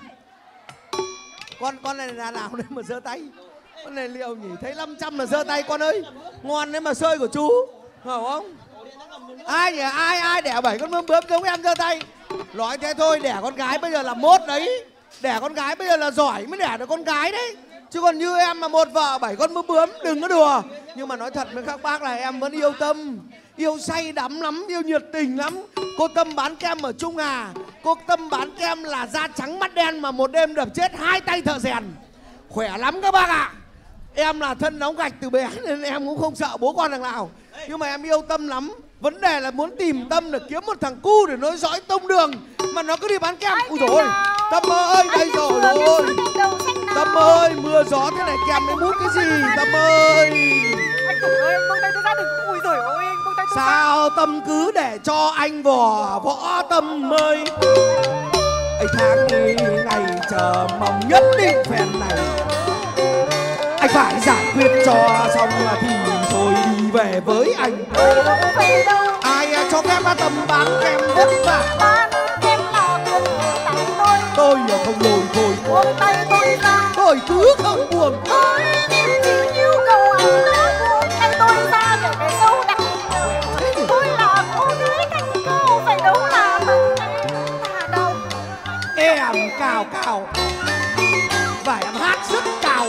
Con này là nào đấy mà giơ tay? Con này liệu nhỉ? Thấy 500 là giơ tay con ơi. Ngon đấy mà sơi của chú. Hiểu không? Ai nhỉ? Ai đẻ 7 con bướm giống em giơ tay. Nói thế thôi, đẻ con gái bây giờ là mốt đấy. Đẻ con gái bây giờ là giỏi mới đẻ được con gái đấy. Chứ còn như em mà một vợ 7 con bướm đừng có đùa. Nhưng mà nói thật với các bác là em vẫn yêu Tâm. Yêu say đắm lắm, yêu nhiệt tình lắm. Cô Tâm bán kem ở Trung Hà. Cô Tâm bán kem là da trắng mắt đen mà một đêm đập chết 2 tay thợ rèn. Khỏe lắm các bác ạ. Em là thân đóng gạch từ bé nên em cũng không sợ bố con thằng nào. Nhưng mà em yêu Tâm lắm. Vấn đề là muốn tìm Tâm để kiếm một thằng cu để nối dõi tông đường. Mà nó cứ đi bán kem. Ui dồi ôi, Tâm ơi, đây rồi ôi. Tâm ơi, mưa gió thế này kem mới mút cái gì Tâm ơi. Anh Tùng ơi, anh buông tay tôi ra đừng. Ui dồi ôi, anh buông tay tôi ra. Sao Tâm cứ để cho anh võ Tâm ơi. Ấy tháng ngày chờ mong nhất định phen này anh phải giải quyết cho xong thì thôi đi về với anh. Ai cho phép Tâm bán kem vất vả. Bán kem nào tiền tay tôi không lùi thôi. Buông tay tôi ra. Tôi cứ không buông. Tôi biết chỉ yêu cầu anh đã buông tay tôi ra để cái dấu đặt. Tôi là cô gái thành câu phải đấu là bằng là đâu. Em cào và em hát rất cào.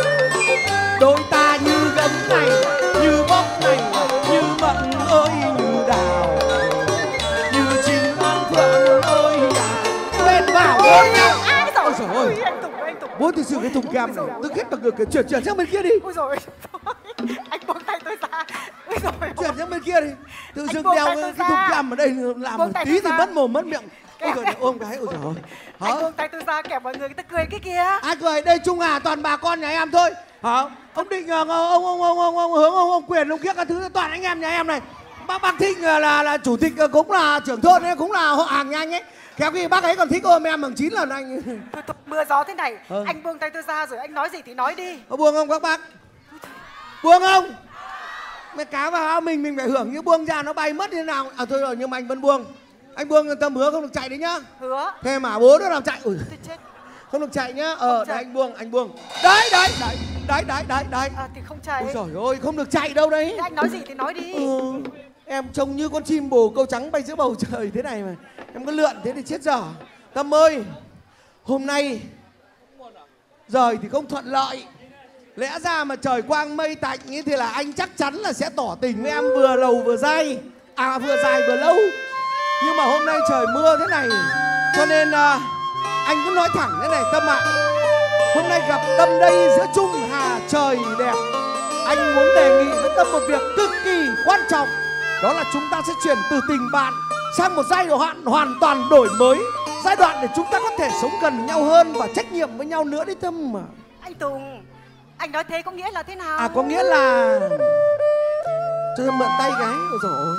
Đôi ta như gấm này, như bóc này, như mận ơi như đào, như chim hoang phượng ơi à. Quên vào ôi nhau. Ôi trời ơi, Anh Tùng. bố thực sự cái thùng kem này, tôi ghét được cái chuyển sang bên kia đi. Ôi rồi, anh buông tay tôi ra. Ôi rồi. Chuyển sang bên kia đi. Tự dưng đeo cái thùng kem ở đây làm một tí thì mất mồm mất miệng. Ôi trời ơi, ôm cái, ôi trời ơi. Anh buông tay tôi ra kẻ mọi người ta cười cái kia. Ai cười? Đây Trung Hà toàn bà con nhà em thôi. Hả? Ông Định, ông Hướng, ông Quyền, ông Kiếc các thứ toàn anh em nhà em này. bác Thịnh là chủ tịch, cũng là trưởng thôn ấy, cũng là họ hàng nhà anh ấy. Khéo khi bác ấy còn thích ôm em bằng 9 lần anh. Thôi, mưa gió thế này, anh buông tay tôi ra rồi anh nói gì thì nói đi. Có buông không các bác? Buông không? Mẹ cá vào áo mình phải hưởng, như buông ra nó bay mất như thế nào. À thôi rồi, nhưng mà anh vẫn buông. Anh buông tâm hứa không được chạy đấy nhá. Hứa. Thế mà bố nó làm chạy. Tôi chết. Không được chạy nhá. Không Đấy chạy. anh buông. Đấy. Thì không chạy. Ôi giời ơi, không được chạy đâu đấy. Thế anh nói gì thì nói đi. Em trông như con chim bồ câu trắng bay giữa bầu trời thế này mà. Em có lượn thế thì chết dở. Tâm ơi, hôm nay rời thì không thuận lợi. Lẽ ra mà trời quang mây tạnh như thì là anh chắc chắn là sẽ tỏ tình với em vừa lâu vừa dai. À vừa dài vừa lâu. Nhưng mà hôm nay trời mưa thế này, cho nên anh cứ nói thẳng thế này Tâm ạ. Hôm nay gặp Tâm đây giữa Trung Hà trời đẹp. Anh muốn đề nghị với Tâm một việc cực kỳ quan trọng. Đó là chúng ta sẽ chuyển từ tình bạn sang một giai đoạn hoàn toàn đổi mới. Giai đoạn để chúng ta có thể sống gần nhau hơn và trách nhiệm với nhau nữa đấy Tâm mà. Anh Tùng, anh nói thế có nghĩa là thế nào? À có nghĩa là cho em mượn tay cái. Ôi dồi ôi,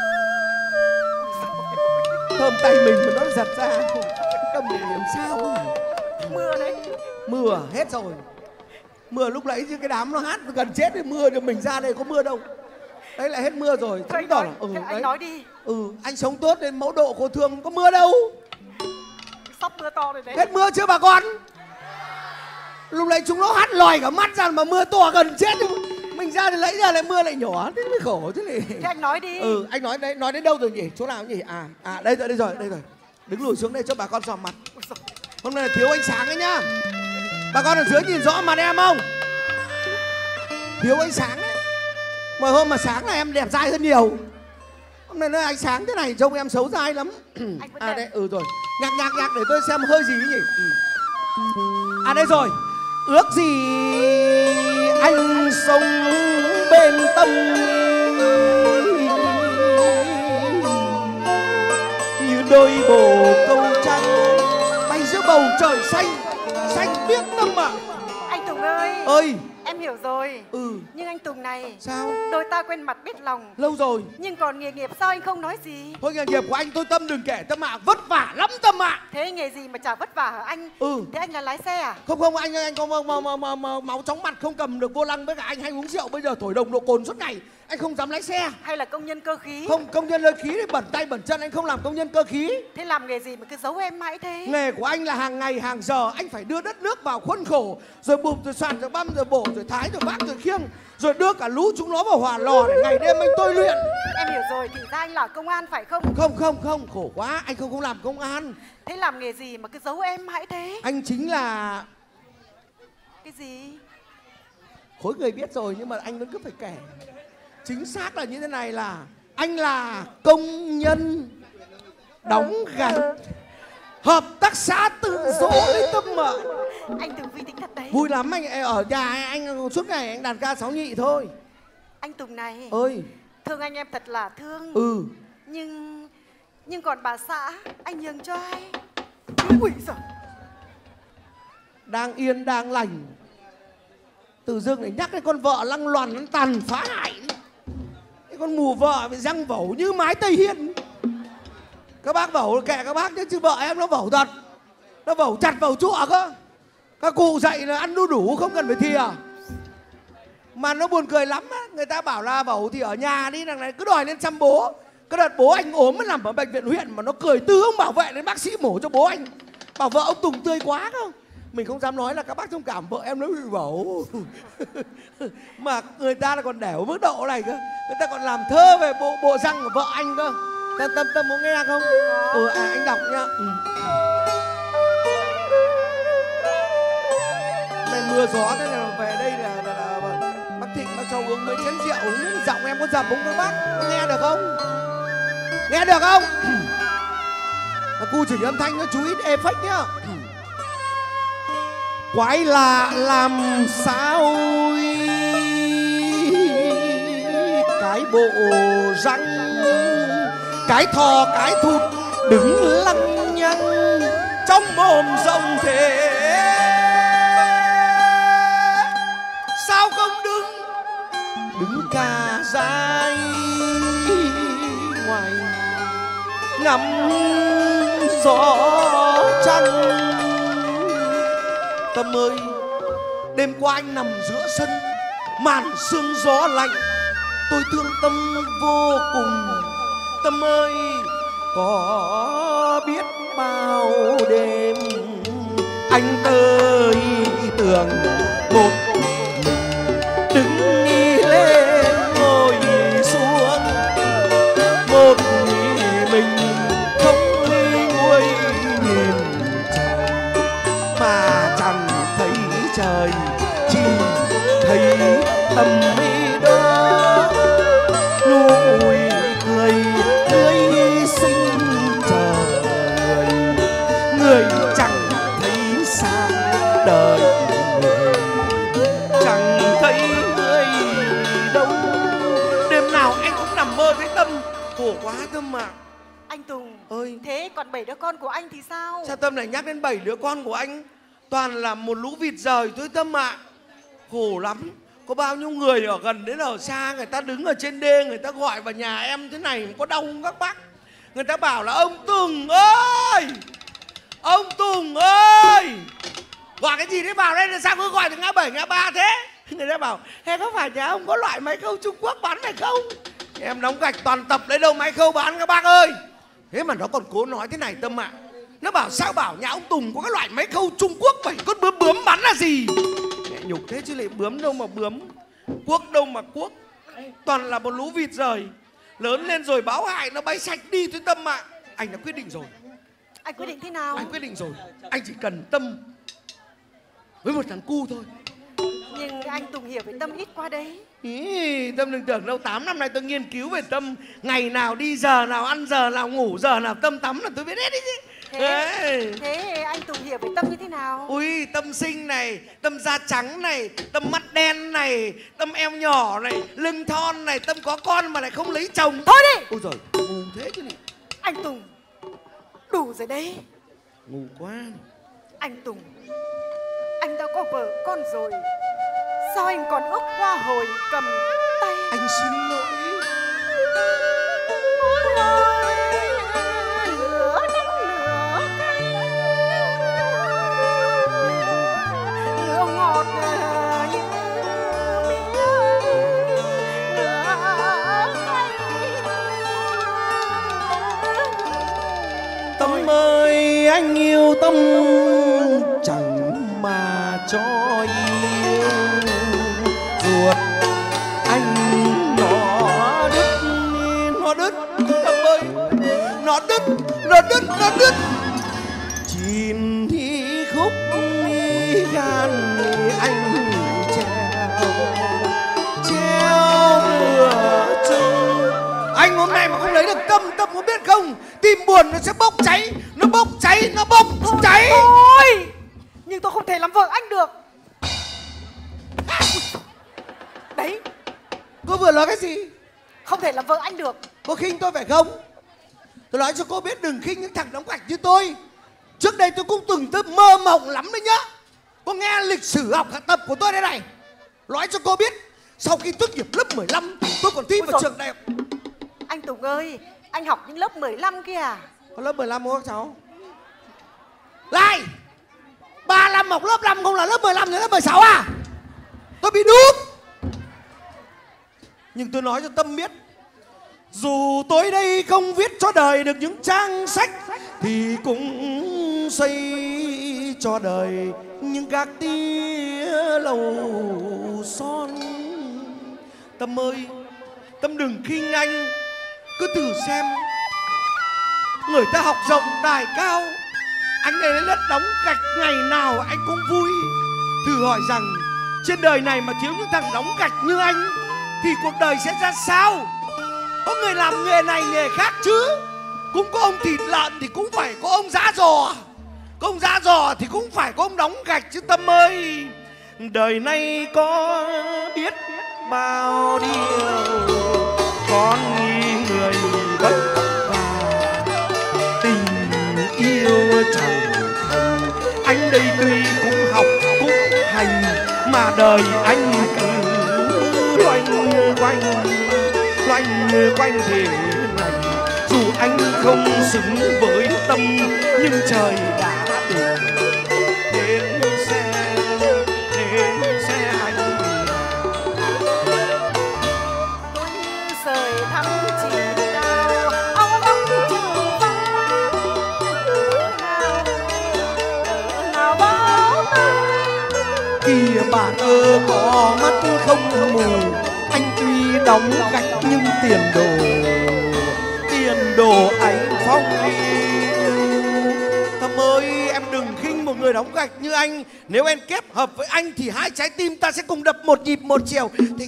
thơm tay mình mà nó giật ra. Cầm mình làm sao? Mưa đấy. Mưa hết rồi. Mưa lúc nãy chứ cái đám nó hát gần chết thì mưa, thì mình ra đây có mưa đâu. Đấy lại hết mưa rồi. Thôi anh nói đi. Anh sống tốt đến mẫu độ cô thương có mưa đâu. Sắp mưa to rồi đấy. Hết mưa chưa bà con? Lúc nãy chúng nó hát lòi cả mắt ra mà mưa to gần chết. Mình ra thì lấy ra lại mưa lại nhỏ, thế mới khổ chứ này. Thế anh nói đi. Anh nói đấy, nói đến đâu rồi nhỉ? Chỗ nào nhỉ? Đây rồi. Đứng lùi xuống đây cho bà con dòm mặt. Hôm nay là thiếu ánh sáng ấy nhá. Bà con ở dưới nhìn rõ mặt em không? Thiếu ánh sáng đấy. Mà hôm mà sáng là em đẹp dai hơn nhiều. Hôm nay nó ánh sáng thế này trông em xấu dai lắm. Đây, rồi. Nhạc để tôi xem hơi gì nhỉ? Đây rồi. Ước gì anh sống bên Tâm như đôi bồ câu trắng bay giữa bầu trời xanh biếc Tâm ạ. Anh Tùng ơi. Ơi. Em hiểu rồi. Nhưng anh Tùng này. Sao? Đôi ta quen mặt biết lòng. Lâu rồi. Nhưng còn nghề nghiệp sao anh không nói gì? Thôi nghề nghiệp của anh tôi Tâm đừng kể Tâm ạ. Vất vả lắm Tâm ạ. Thế nghề gì mà chả vất vả hả anh? Thế anh là lái xe à? Không anh có máu chóng mặt không cầm được vô lăng, với cả anh hay uống rượu, bây giờ thổi nồng độ cồn suốt ngày. Anh không dám lái xe. Hay là công nhân cơ khí? Không, công nhân cơ khí thì bẩn tay bẩn chân, anh không làm công nhân cơ khí. Thế làm nghề gì mà cứ giấu em mãi thế? Nghề của anh là hàng ngày hàng giờ anh phải đưa đất nước vào khuôn khổ, rồi bụp rồi soạn rồi băm rồi bổ rồi thái rồi vác rồi khiêng, rồi đưa cả lũ chúng nó vào hỏa lò để ngày đêm anh tôi luyện. Em hiểu rồi, thì ra anh là công an phải không? Không, khổ quá, anh không làm công an. Thế làm nghề gì mà cứ giấu em mãi thế? Anh chính là... Cái gì? Khối người biết rồi nhưng mà anh vẫn cứ phải kể. Chính xác là như thế này, là anh là công nhân đóng gạch hợp tác xã tự do đấy Tâm ạ. Anh Tùng vui tính thật đấy. Vui lắm, anh ở nhà anh suốt ngày anh đàn ca sáu nhị thôi. Anh Tùng này ơi, thương anh em thật là thương. Nhưng còn bà xã anh nhường cho ai? Ui giời. Đang yên đang lành tự dưng lại nhắc cái con vợ lăng loàn nó tàn phá hại. Cái con mù vợ bị răng vẩu như mái Tây Hiên. Các bác vẩu kệ các bác nhé, chứ vợ em nó vẩu thật. Nó vẩu chặt vẩu chụa cơ. Các cụ dạy là ăn đu đủ không cần phải thìa. Mà nó buồn cười lắm á. Người ta bảo là vẩu thì ở nhà đi, đằng này cứ đòi lên chăm bố. Cái đợt bố anh ốm mới nằm ở bệnh viện huyện mà nó cười tứ ông bảo vệ đến bác sĩ mổ cho bố anh. Bảo vợ ông Tùng tươi quá không. Mình không dám nói là các bác thông cảm, vợ em nó bị vẩu. Mà người ta là còn để ở mức độ này cơ. Người ta còn làm thơ về bộ răng của vợ anh cơ. Tâm muốn nghe không? Anh đọc nha. Mày mưa gió thế này về đây là bác Thịnh bác cho uống mấy chén rượu, giọng em có dập không các bác? Có nghe được không? Nghe được không? Cu chỉnh âm thanh nó chú ý effect nhá. Quái lạ làm sao cái bộ răng, cái thò cái thụt đứng lăng nhăng trong mồm rộng thế. Sao không đứng cả dài ngoài ngắm gió trăng. Tâm ơi, đêm qua anh nằm giữa sân màn sương gió lạnh, tôi thương Tâm vô cùng. Tâm ơi, có biết bao đêm anh tới tường một mình đứng lên ngồi xuống, một mình không nguôi nhìn trời mà chẳng thấy trời, chỉ thấy Tâm mi đó nuôi cười tươi xinh chờ người chẳng thấy xa đời người, chẳng thấy người đâu. Đêm nào anh cũng nằm mơ thấy Tâm, khổ quá Tâm ạ. Anh Tùng ơi, thế còn 7 đứa con của anh thì sao? sao Tâm lại nhắc đến 7 đứa con của anh? Toàn là một lũ vịt rời thôi Tâm ạ. Khổ lắm. Có bao nhiêu người ở gần đến ở xa, người ta đứng ở trên đê, người ta gọi vào nhà em thế này, có đau không các bác? Người ta bảo là ông Tùng ơi, ông Tùng ơi, gọi cái gì đấy vào đây là sao cứ gọi từ ngã 7 ngã 3 thế? Người ta bảo thế có phải nhà ông có loại máy khâu Trung Quốc bán này không? Em đóng gạch toàn tập đấy đâu máy khâu bán các bác ơi. Thế mà nó còn cố nói thế này Tâm ạ. Nó bảo sao bảo nhà ông Tùng có cái loại máy khâu Trung Quốc, 7 con bướm bắn là gì? Mẹ nhục thế chứ lại bướm đâu mà bướm, cuốc đâu mà cuốc. Toàn là một lũ vịt rời. Lớn lên rồi báo hại nó bay sạch đi thôi Tâm ạ. Anh đã quyết định rồi. Anh quyết định thế nào? Anh quyết định rồi. Anh chỉ cần Tâm với một thằng cu thôi. Nhưng anh Tùng hiểu về Tâm ít quá đấy. Ý, Tâm đừng tưởng đâu, 8 năm nay tôi nghiên cứu về Tâm. Ngày nào đi giờ nào ăn giờ nào ngủ giờ nào Tâm tắm là tôi biết hết đấy chứ. Thế anh Tùng hiểu về Tâm như thế nào? Ui, Tâm xinh này, Tâm da trắng này, Tâm mắt đen này, Tâm eo nhỏ này, lưng thon này, Tâm có con mà lại không lấy chồng. Thôi đi. Ôi giời, ngu thế chứ này. Anh Tùng đủ rồi đấy. Ngu quá. Anh Tùng, anh đã có vợ con rồi, sao anh còn ước hoa hồi cầm tay? Anh xin lỗi. Lửa nắng lửa cay, lửa ngọt như mía, lửa cay. Tâm ơi, anh yêu Tâm chẳng mà cho yêu, ruột anh nó đứt Tâm ơi, nó đứt chìm đi khúc đi gan anh treo lửa chung. Anh hôm nay mà không lấy được Tâm có biết không, tim buồn nó sẽ bốc cháy. Thôi, nhưng tôi không thể làm vợ anh được. Đấy, Cô vừa nói cái gì? không thể làm vợ anh được. Cô khinh tôi phải không? Tôi nói cho cô biết đừng khinh những thằng đóng gạch như tôi. Trước đây tôi cũng từng mơ mộng lắm đấy nhá. Cô nghe lịch sử học tập của tôi đây này. Nói cho cô biết, sau khi tốt nghiệp lớp 15 tôi còn thi vào trường đại học. Anh Tùng ơi, anh học những lớp 15 kia à? Có lớp 15 không các cháu? Này, 3 năm học lớp 5 không là lớp 15 thì lớp 16 à? Tôi bị đút. Nhưng tôi nói cho Tâm biết, dù tôi đây không viết cho đời được những trang sách, thì cũng xây cho đời những gác tia lầu son. Tâm ơi, Tâm đừng khinh anh. Cứ thử xem, người ta học rộng tài cao, anh này lên đất đóng gạch ngày nào anh cũng vui. Thử hỏi rằng trên đời này mà thiếu những thằng đóng gạch như anh thì cuộc đời sẽ ra sao? Có người làm nghề này nghề khác chứ. Cũng có ông thịt lợn thì cũng phải có ông giã giò, có ông giã giò thì cũng phải có ông đóng gạch chứ Tâm ơi. Đời này có biết bao điều con người vất vả, tình yêu chẳng thành. Anh đây tuy cũng học cũng hành, mà đời anh cứ loanh quanh thế này. dù anh không xứng với tâm, nhưng trời đã định đến xe anh. Tôi như sợi thắm chỉ đào ong ong trường vắng, nào báo Kìa bạn ơ có mắt không mù, anh tuy đóng gạch nhưng tiền đồ anh phong lưu. Tâm ơi, em đừng khinh một người đóng gạch như anh. Nếu em kết hợp với anh thì hai trái tim ta sẽ cùng đập một nhịp một chiều.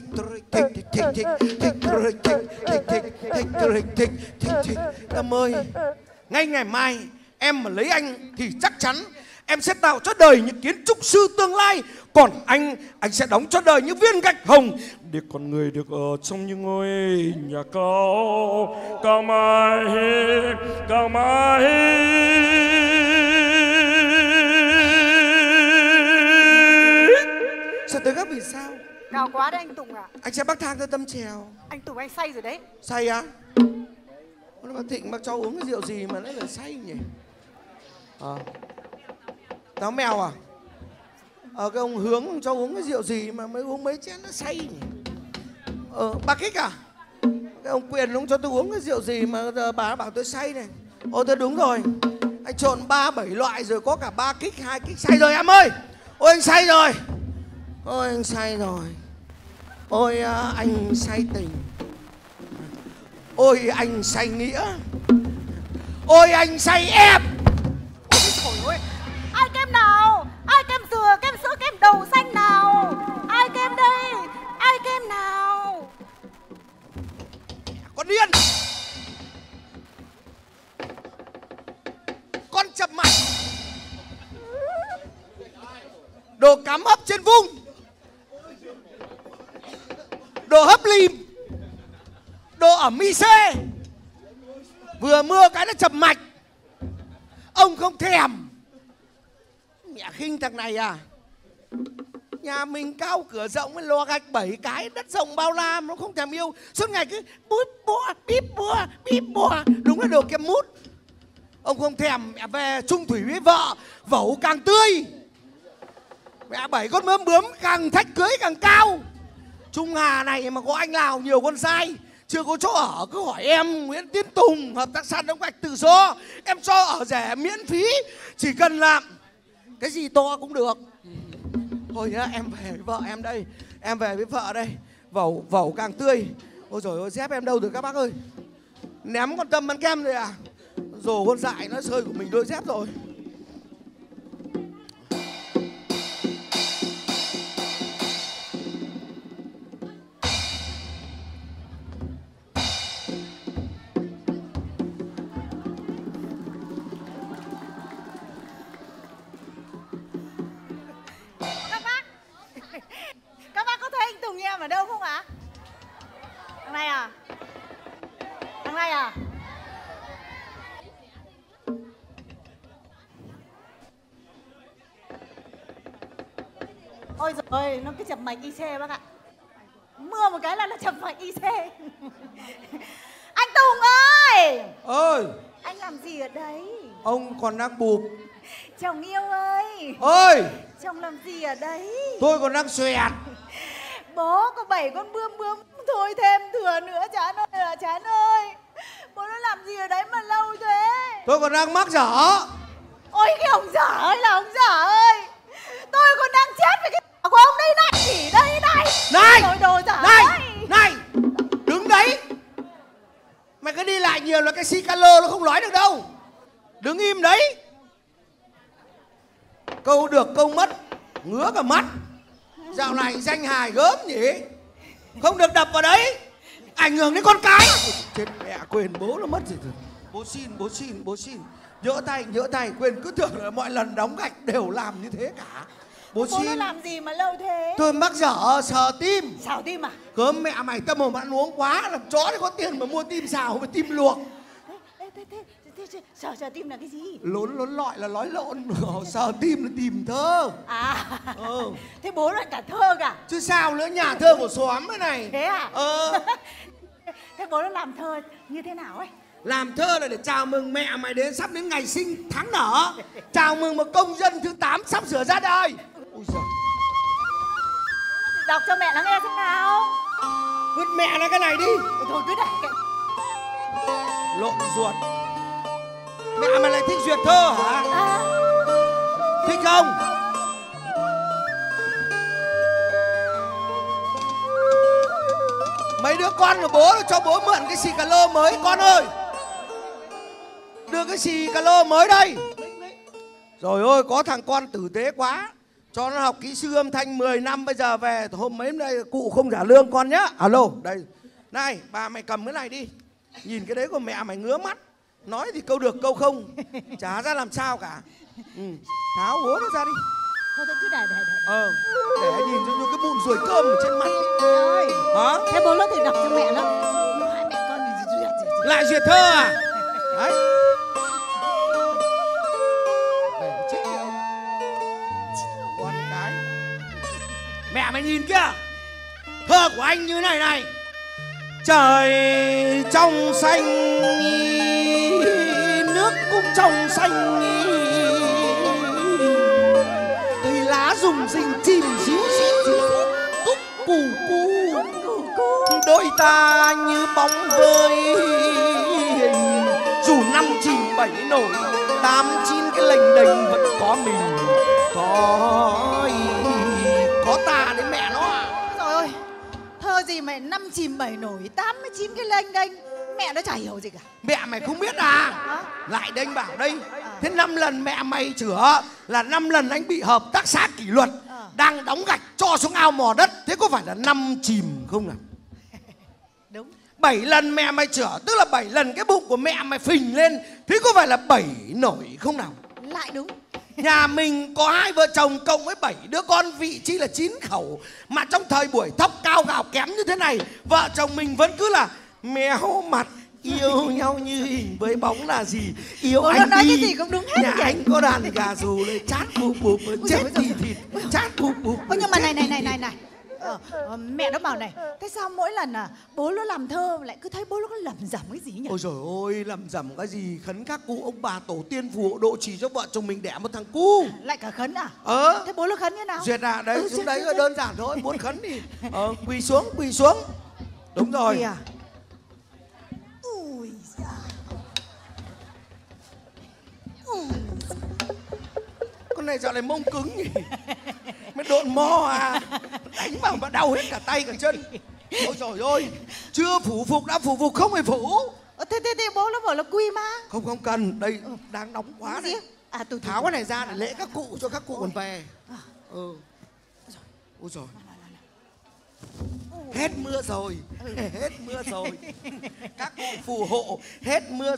Tâm ơi, ngay ngày mai em mà lấy anh thì chắc chắn em sẽ tạo cho đời những kiến trúc sư tương lai. Còn anh sẽ đóng cho đời những viên gạch hồng để con người được ở trong những ngôi nhà cao cao mãi cao mãi. Sao tới gấp vì sao? Cao quá đấy anh Tùng ạ. Anh sẽ bắc thang theo tâm trèo. Anh Tùng anh say rồi đấy. Say á? Bác Thịnh bác cho uống cái rượu gì mà lại là say nhỉ? Táo mèo à? Cái ông Hướng ông cho uống cái rượu gì mà mới uống mấy chén nó say nhỉ? Bà Kích à? Cái ông Quyền ông cho tôi uống cái rượu gì mà giờ bà bảo tôi say này. Tôi đúng rồi. Anh trộn 3-7 loại rồi, có cả 3 kích, 2 kích say rồi em ơi. Ôi anh say rồi. Ôi anh say rồi. Ôi anh say tình. Ôi anh say nghĩa. Ôi anh say em. Ôi ôi, ai kem nào? Ai kem dừa, kem sữa, kem đậu xanh nào? Ai kem đây? Ai kem nào? Con điên. Con chập mạch. Đồ cắm hấp trên vung. Đồ hấp lim. Đồ ở mi xê. Vừa mưa cái nó chập mạch. Ông không thèm. Mẹ khinh thằng này à? Nhà mình cao cửa rộng với lò gạch 7 cái, đất rộng bao la nó không thèm yêu. Suốt ngày cứ bíp bùa. Đúng là đồ kem mút. Ông không thèm. Mẹ về chung thủy với vợ, vẩu càng tươi. Mẹ 7 con bướm càng thách cưới càng cao. Trung Hà này mà có anh nào nhiều con trai chưa có chỗ ở cứ hỏi em Nguyễn Tiến Tùng, hợp tác xã đóng gạch Từ Số. Em cho ở rẻ miễn phí, chỉ cần làm cái gì to cũng được. Thôi nhá, em về với vợ em đây. Em về với vợ đây. Vẩu càng tươi. Ôi trời ơi, dép em đâu rồi các bác ơi? Ném con Tâm ăn kem rồi à? Rồ con dại nó rơi của mình đôi dép rồi. Các bác có thấy anh Tùng em ở đâu không ạ? Thằng này à? Thằng này à? Ôi giời ơi, nó cứ chập mạch IC bác ạ. Mưa một cái là nó chập mạch IC. Anh Tùng ơi! Ơi! Anh làm gì ở đấy? Ông còn đang bụp. Chồng yêu ơi! Ơi! Chồng làm gì ở đấy? Tôi còn đang xoẹt. Bố có 7 con bươm thôi thêm thừa nữa Chán ơi là Chán ơi. Bố nó làm gì ở đấy mà lâu thế? Tôi còn đang mắc dở. Ôi cái ông dở ơi là ông dở ơi. Tôi còn đang chết với cái của ông đây này. Chỉ đây này. Này! Rồi đồ dở Này! ơi. Này! Đứng đấy. Mày cứ đi lại nhiều là cái xi calo nó không nói được đâu. Đứng im đấy. Câu được câu mất. Ngứa cả mắt. Dạo này danh hài gớm nhỉ. Không được đập vào đấy. Ảnh hưởng đến con cái. Chết mẹ, quên bố nó mất rồi. Bố xin. Nhỡ tay, quên, cứ tưởng là mọi lần đóng gạch đều làm như thế cả. Bố nó xin. làm gì mà lâu thế? Tôi mắc dở sờ tim. Xào tim à? Cớm mẹ mày tâm hồn ăn uống quá. Làm chó thì có tiền mà mua tim xào với tim luộc. Thế sờ tim là cái gì? Lốn lọi là nói lộn. Sờ tim là tìm thơ. À thế bố lại cả thơ cả? Chứ sao nữa, nhà thơ của xóm thế này. Thế à? Ờ. Thế bố nó làm thơ như thế nào ấy? Làm thơ là để chào mừng mẹ mày sắp đến ngày sinh tháng nở. Chào mừng một công dân thứ 8 sắp sửa ra đời. Ôi giời. Đọc cho mẹ nó nghe xem nào. Vứt mẹ nó cái này đi. Thôi cứ để kệ. Lộn ruột. Mẹ mày lại thích duyệt thơ hả? Thích không? Mấy đứa con của bố cho bố mượn cái xì cà lô mới con ơi. Đưa cái xì cà lô mới đây. Rồi ôi, có thằng con tử tế quá, cho nó học kỹ sư âm thanh 10 năm, bây giờ về hôm mấy hôm nay cụ không trả lương con nhá. Alo, đây. Này, bà mày cầm cái này đi. Nhìn cái đấy của mẹ mày ngứa mắt. Nói thì câu được câu không, chả ra làm sao cả. Tháo bố nó ra đi. Thôi cứ để. Để nhìn cho cái bụi ruồi cơm ở trên mặt đi. Ơi. Hả? Thế bố nó thì đọc cho mẹ nó. Hai mẹ con thì duyệt. Lại duyệt thơ à? Đấy. Để chết đi. Con cái. Mẹ mày nhìn kìa. Thơ của anh như này này. Trời trong xanh, nước cũng trong xanh, cây lá rụng rinh chìm xíu xíu cúc cù cu, đôi ta như bóng vơi, dù 5 chìm 7 nổi, 8 9 cái lênh đênh vẫn có mình, có ta đấy mẹ nó à. Trời ơi, thơ gì mày 5 chìm 7 nổi, 89 cái lênh đênh, mẹ nó chả hiểu gì cả. Mẹ mày không biết à? Lại đênh bảo đây. Thế 5 lần mẹ mày chữa là 5 lần anh bị hợp tác xã kỷ luật, đang đóng gạch cho xuống ao mò đất. Thế có phải là 5 chìm không nào? Đúng. 7 lần mẹ mày chữa, tức là 7 lần cái bụng của mẹ mày phình lên. Thế có phải là 7 nổi không nào? Lại đúng. Nhà mình có 2 vợ chồng cộng với 7 đứa con, vị chi là 9 khẩu. Mà trong thời buổi thấp cao gạo kém như thế này, vợ chồng mình vẫn cứ là méo mặt. Yêu nhau như hình với bóng là gì? Yêu Bố anh nói đi. cái gì cũng đúng hết. Nhà anh có đàn gà rù lên chát bụp bụp, chết thì thịt chát bụp bụp. Nhưng mà này. Mẹ nó bảo này, thế sao mỗi lần bố nó làm thơ lại cứ thấy bố nó có lẩm rẩm cái gì nhỉ? Ôi trời ơi, lẩm rẩm cái gì? Khấn các cụ ông bà tổ tiên phù hộ độ trì cho vợ chồng mình đẻ một thằng cu. Lại cả khấn à? Thế bố nó khấn như nào? Duyệt à, đấy, xuống đấy đơn giản thôi, muốn khấn thì quỳ xuống. Đúng rồi. Kìa. Ui da. Con này dạo này mông cứng nhỉ? Mới độn mo à? Đánh vào mà đau hết cả tay cả chân. Ôi trời ơi, chưa phủ phục đã phủ phục không phải phủ. Thế bố nó bảo là quy ma. Không cần, đây đang nóng quá này. Tháo cái này ra để lễ các cụ cho các cụ còn về. Ôi trời. Hết mưa rồi. Các cụ phù hộ. Hết mưa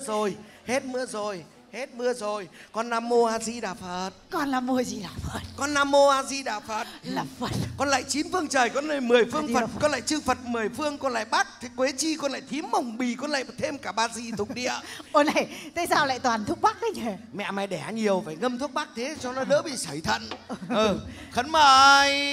rồi. Con Nam Mô A Di Đà Phật. Con Nam Mô A Di Đà Phật. Con Nam Mô A Di Đà Phật. Là Phật. Con lại 9 phương trời, con lại 10 phương Phật, con lại chư Phật 10 phương, con lại bát thế Quế Chi, con lại thím Mồng Bì, con lại thêm cả Ba Di Thục Địa. Ôi này, thế sao lại toàn thuốc bắc đấy nhỉ? Mẹ mày đẻ nhiều phải ngâm thuốc bắc thế cho nó đỡ bị sảy thận. Khấn mời.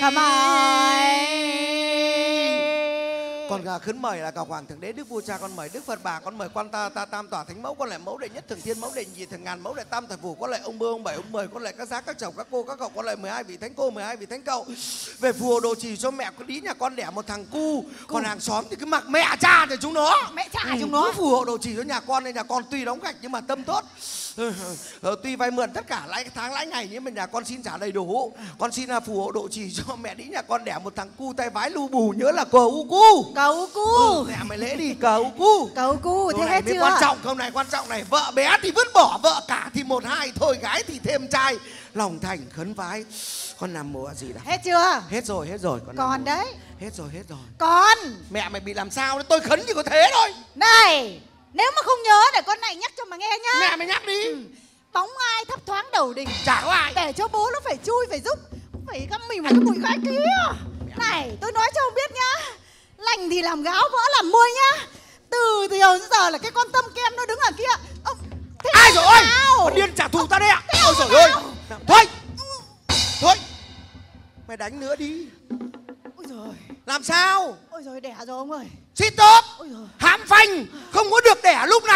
Còn khấn mời là cả Hoàng Thượng Đế, Đức Vua Cha, con mời Đức Phật Bà, con mời Quan Ta Tam Tòa Thánh Mẫu, con lại Mẫu Đệ Nhất Thường Thiên, Mẫu Đệ Nhị Thường Ngàn, Mẫu Đệ Tam Thời Phủ, con lại ông Bơ, ông Bảy, ông Mười, con lại các giá, các chồng, các cô, các cậu, con lại 12 vị thánh cô, 12 vị thánh cậu. Về phù hộ độ trì cho mẹ con Lý nhà con đẻ một thằng cu, còn hàng xóm thì cứ mặc mẹ cha cho chúng nó. Mẹ cha chúng nó. Cứ phù hộ độ trì cho nhà con, nên nhà con tuy đóng gạch nhưng mà tâm tốt. Tuy vay mượn tất cả tháng lãi ngày nhưng mà nhà con xin trả đầy đủ. Con xin phù hộ độ trì cho mẹ Lý nhà con đẻ một thằng cu tay vái lu bù, nhớ là cờ u cu. Mẹ mày lễ đi cờ u cu. Thế hết chưa? Quan trọng không này, quan trọng này. Vợ bé thì vứt bỏ, vợ cả thì 1 2 thôi, gái thì thêm trai. Lòng thành khấn vái. Con Nam Mô A Di Đà. Hết chưa? Hết rồi. Còn đấy. Hết rồi. Con. Mẹ mày bị làm sao đấy, tôi khấn chỉ có thế thôi. Này, nếu mà không nhớ để con này nhắc cho mà nghe nhá. Mẹ mày nhắc đi. Bóng ai thấp thoáng đầu đình, chả có ai. Để cho bố nó phải chui phải giúp, phải găm mình vào cái bụi gai kia. Này, tôi nói cho ông biết nhá, lành thì làm gáo, vỡ làm môi nhá. Từ từ đến giờ là cái con Tâm Kem nó đứng ở kia. Ông ai rồi ơi, con điên trả thù ta đấy ạ. Ôi trời ơi. Thôi mày đánh nữa đi. Ôi giời. Làm sao? Ôi giời, đẻ rồi ông ơi. Stop. Hãm phanh. Không có được đẻ lúc này.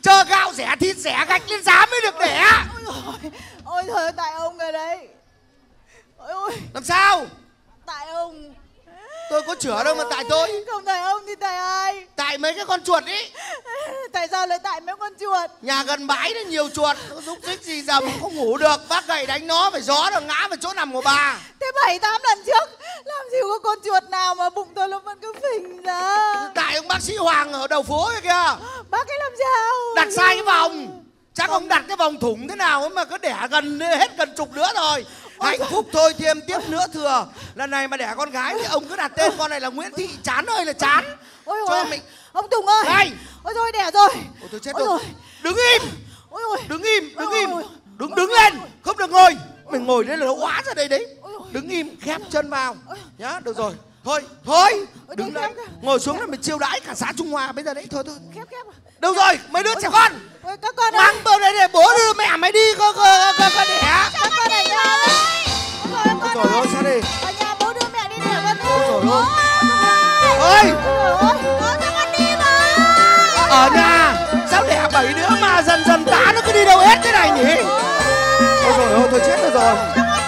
Chờ gạo rẻ, thịt rẻ, gạch lên giá mới được đẻ. Ôi trời, tại ông rồi đấy. Ôi. Làm sao? Tại ông. Tôi có chữa đâu mà tại tôi. Không tại ông thì tại ai? Tại mấy cái con chuột ý. Tại sao lại tại mấy con chuột? Nhà gần bãi nó nhiều chuột, nó rúc rích gì dầm không ngủ được. Bác gậy đánh nó phải gió nó ngã vào chỗ nằm của bà. Thế 7-8 lần trước làm gì có con chuột nào mà bụng tôi nó vẫn cứ phình ra. Tại ông bác sĩ Hoàng ở đầu phố kia kìa. Bác ấy làm sao? Đặt sai cái vòng. Chắc ông đặt cái vòng thủng thế nào mà cứ đẻ hết gần chục nữa rồi. Hạnh phúc thôi, thêm tiếp nữa thừa. Lần này mà đẻ con gái thì ông cứ đặt tên con này là Nguyễn Thị Chán ơi là Chán. Ôi cho ôi, mình. ông Tùng ơi. Đây. Ôi thôi đẻ rồi. Ôi tôi chết Ôi rồi. rồi. Đứng im. Ôi ôi. Đứng im, đứng im. Ôi. Đứng lên, không được ngồi. Mình ngồi đây là nó quá ra đây đấy. Đứng im, khép chân vào. Nhá, được rồi. Thôi, đứng đây. Ngồi xuống là mình chiêu đãi cả xã Trung Hoa bây giờ đấy. Thôi. Khép. Đâu rồi, mấy đứa trẻ con. Ôi, các con mang bờ này để bố đưa mẹ mày đi có đẻ. Các con ở nhà đấy. Ôi trời ơi, sao đi? Ở nhà bố đưa mẹ đi đẻ con đi. Ôi trời ơi. Ôi, có cho con đi mà. Ở nhà sao đẻ 7 đứa mà dần dần tá nó cứ đi đâu hết thế này nhỉ? Ôi trời ơi, tôi chết rồi.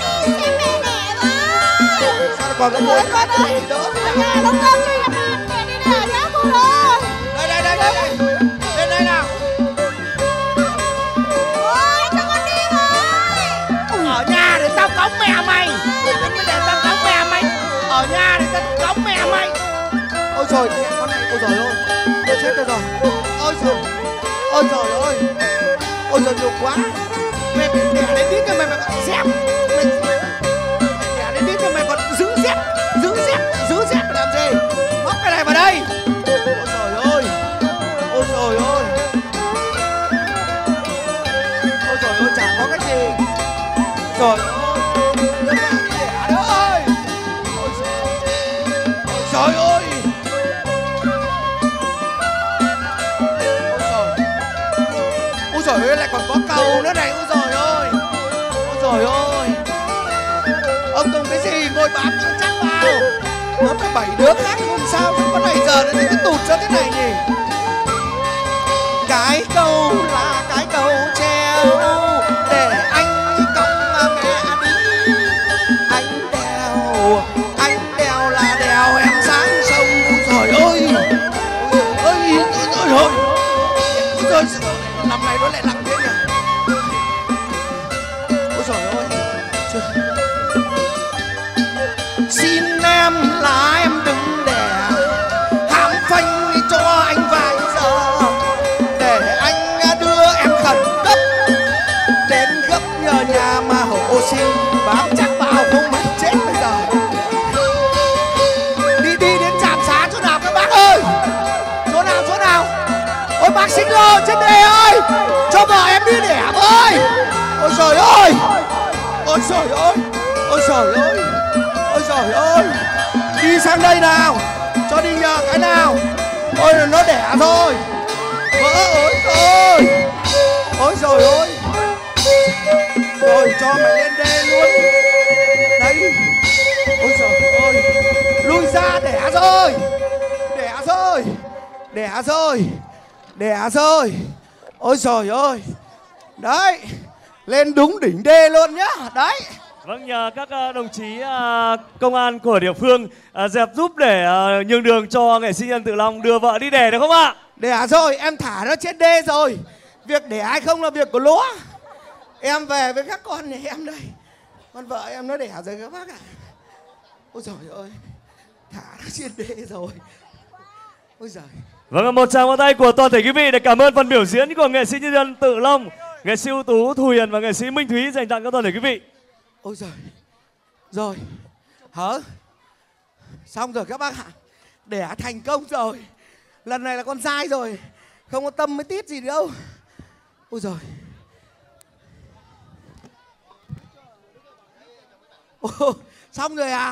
Sao còn có mỗi con ơi? Nhà nó cơm cho mẹ đi đẻ nhá cô ơi. Đây. Lên đây nào. Ôi, cho con đi với. Ở nhà để tao cõng mẹ mày. Để tao cõng mẹ mày. Ở nhà để tao cõng mẹ mày. Ôi trời, con này, ôi trời ơi, tôi chết rồi. Ôi trời ơi, ôi trời nhiều quá. Mày đẻ đến đít mày còn xếp. Mày đẻ đến đít mày còn giữ xếp làm gì? Móc cái này vào đây. Ôi trời ơi, chẳng có cái gì. Trời ơi, đứa mẹ đi đẻ nữa ơi. Ôi trời ơi. Ôi trời ơi, lại còn có cầu nữa này. Ôi trời ơi. Ông Tùng cái gì ngồi bám cho chắc vào. Nó phải 7 đứa khác không sao chứ con này giờ nó cứ tụt ra thế này nhỉ. Cái câu là cái câu treo để anh cõng mẹ đi. Anh đèo là đèo em sáng sông. Ôi trời ơi. Ôi trời, năm nay nó lại nặng thế nhỉ. Ôi trời ơi. Xin em là em đừng đẻ hãm phanh cho anh vài giờ để anh đưa em khẩn cấp đến gấp nhờ nhà mà hộ sinh. Bác chắc bảo không mình chết bây giờ. Đi đến trạm xá chỗ nào các bác ơi. Chỗ nào. Ôi bác sinh lô trên đây ơi, cho vợ em đi đẻ ơi. Ôi trời ơi. Đi sang đây nào, cho đi nhờ cái nào. Ôi nó đẻ thôi. Vỡ ơi thôi. Ôi trời ơi. Rồi cho mày lên đê luôn. Đấy. Ôi trời ơi. Lui ra, đẻ rồi. Ôi trời ơi. Đấy. Lên đúng đỉnh đê luôn nhá. Đấy. Vâng, nhờ các đồng chí công an của địa phương dẹp giúp để nhường đường cho nghệ sĩ nhân Tự Long đưa vợ đi đẻ được không ạ? Đẻ rồi, em thả nó trên đê rồi. Việc đẻ hay không là việc của lúa. Em về với các con nhà em đây. Con vợ em nó đẻ rồi các bác ạ. Ôi trời ơi, thả nó trên đê rồi. Ôi giời. Vâng, một tràng pháo tay của toàn thể quý vị để cảm ơn phần biểu diễn của nghệ sĩ nhân dân Tự Long, nghệ sĩ ưu tú Thu Hiền và nghệ sĩ Minh Thúy dành tặng các toàn thể quý vị. Ôi giời. Rồi. Hả? Xong rồi các bác ạ. Đẻ thành công rồi. Lần này là con dai rồi. Không có tâm mới tít gì đâu. Ôi giời. Ồ, xong rồi à?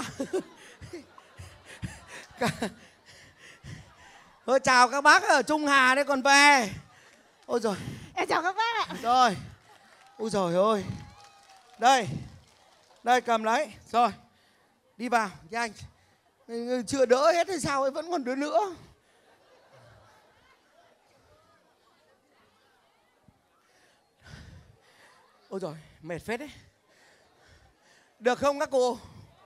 Thôi chào các bác ở Trung Hà đấy còn về. Ôi giời. Em chào các bác ạ. Rồi. Ôi giời ơi. Đây. Đây cầm lấy. Rồi. Đi vào nhanh. Chưa đỡ hết hay sao ấy, vẫn còn đứa nữa. Ôi rồi mệt phết đấy. Được không các cô?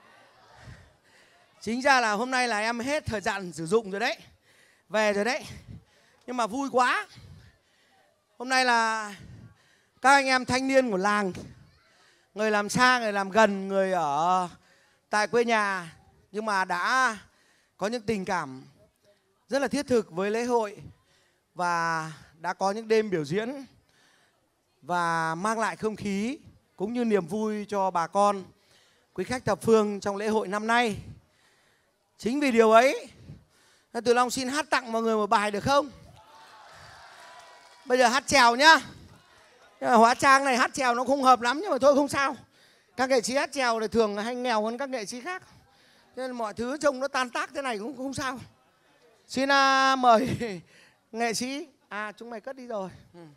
Chính ra là hôm nay là em hết thời gian sử dụng rồi đấy. Về rồi đấy. Nhưng mà vui quá. Hôm nay là các anh em thanh niên của làng, người làm xa, người làm gần, người ở tại quê nhà, nhưng mà đã có những tình cảm rất là thiết thực với lễ hội và đã có những đêm biểu diễn và mang lại không khí cũng như niềm vui cho bà con, quý khách thập phương trong lễ hội năm nay. Chính vì điều ấy, Từ Long xin hát tặng mọi người một bài được không? Bây giờ hát chèo nhá. Nhưng mà hóa trang này hát chèo nó không hợp lắm, nhưng mà thôi không sao. Các nghệ sĩ hát chèo thì thường hay nghèo hơn các nghệ sĩ khác, nên mọi thứ trông nó tan tác thế này cũng không sao. Xin mời nghệ sĩ. Chúng mày cất đi rồi.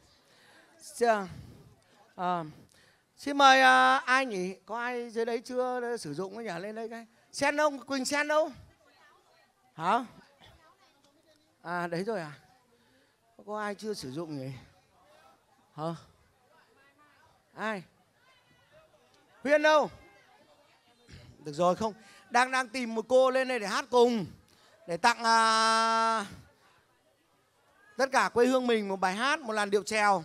Xin mời ai nhỉ? Có ai dưới đấy chưa sử dụng cái nhỉ? Lên đây cái. Sen đâu? Quỳnh Sen đâu? Hả? Đấy rồi à? Có ai chưa sử dụng nhỉ? Hả? Ai? Huyên đâu? Được rồi không? Đang tìm một cô lên đây để hát cùng, để tặng tất cả quê hương mình một bài hát, một làn điệu chèo.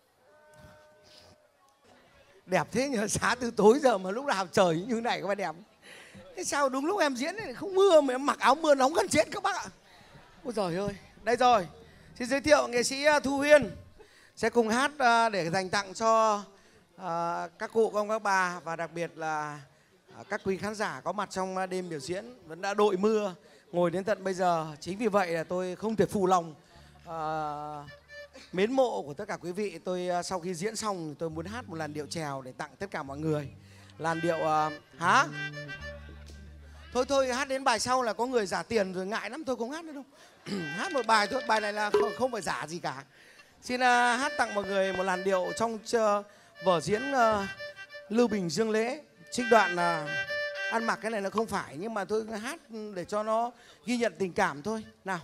Đẹp thế nhờ, sáng từ tối giờ mà lúc nào trời như này các bạn đẹp. Thế sao đúng lúc em diễn này không mưa mà em mặc áo mưa nóng gần chết các bác ạ. Ôi giời ơi. Đây rồi. Xin giới thiệu nghệ sĩ Thu Huyên sẽ cùng hát để dành tặng cho các cụ, các ông, các bà và đặc biệt là các quý khán giả có mặt trong đêm biểu diễn vẫn đã đội mưa ngồi đến tận bây giờ. Chính vì vậy là tôi không thể phù lòng mến mộ của tất cả quý vị. Tôi sau khi diễn xong tôi muốn hát một làn điệu chèo để tặng tất cả mọi người. Làn điệu hả? Thôi hát đến bài sau là có người giả tiền rồi ngại lắm, tôi không hát nữa đâu. Hát một bài thôi, bài này là không phải giả gì cả. Xin hát tặng mọi người một làn điệu trong vở diễn Lưu Bình Dương Lễ. Trích đoạn ăn mặc cái này là không phải, nhưng mà tôi hát để cho nó ghi nhận tình cảm thôi. Nào.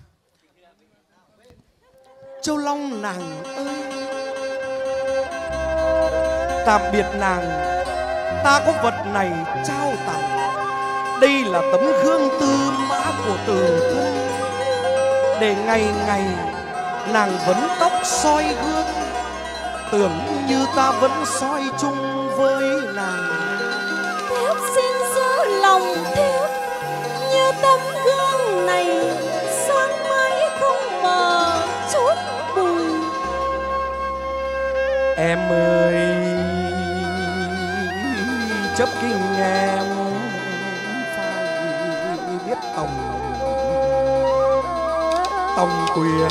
Châu Long nàng ơi, tạm biệt nàng, ta có vật này trao tặng. Đây là tấm gương tư mã của từ thân, để ngày ngày nàng vấn tóc soi gương, tưởng như ta vẫn soi chung với nàng. Thiếp xin giữ lòng thiếp như tấm gương này, sáng mãi không mờ chút bụi. Em ơi, chấp kinh em phải biết tòng quyền.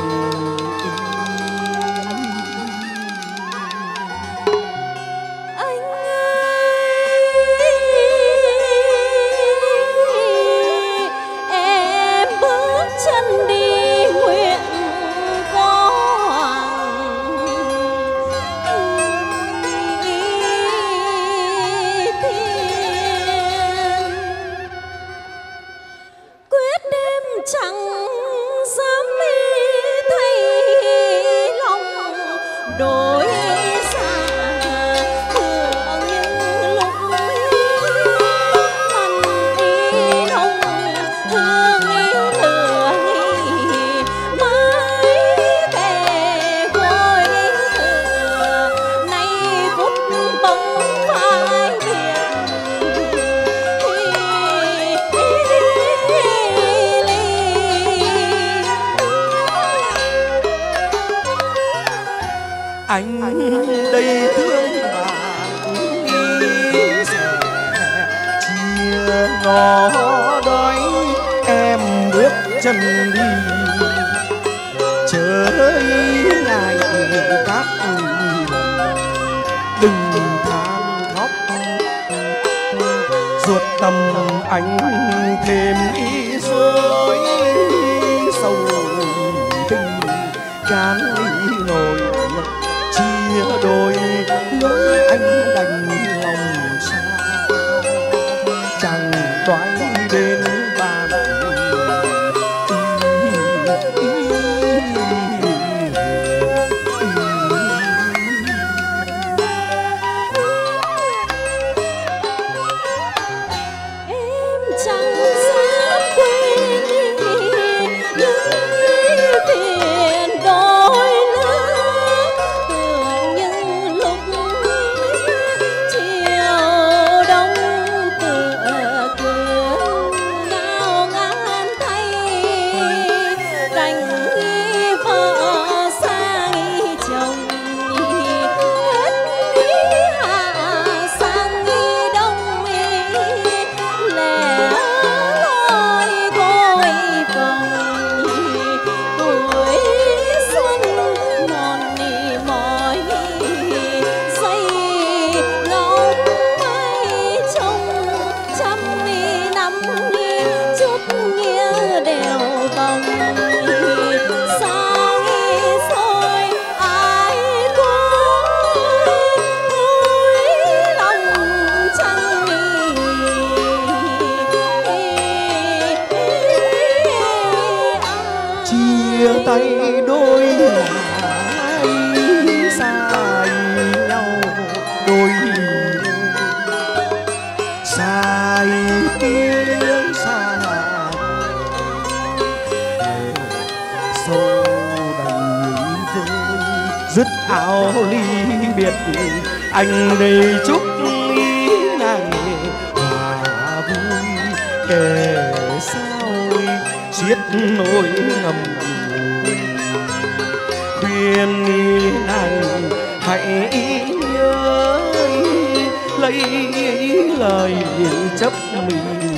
Anh đây thương bạn ý sẽ chia ngõ đói, em bước chân đi chớ ngại các đừng than khóc, ruột tâm anh thêm ý rối sâu tình chán ý nổi chia đôi lối anh đành lòng xa, chẳng đoái đến bàn dứt áo ly biệt, anh đây chúc ý nàng hòa vui kể sao xiết nỗi ngầm, khuyên nàng hãy nhớ lấy lời chấp mình,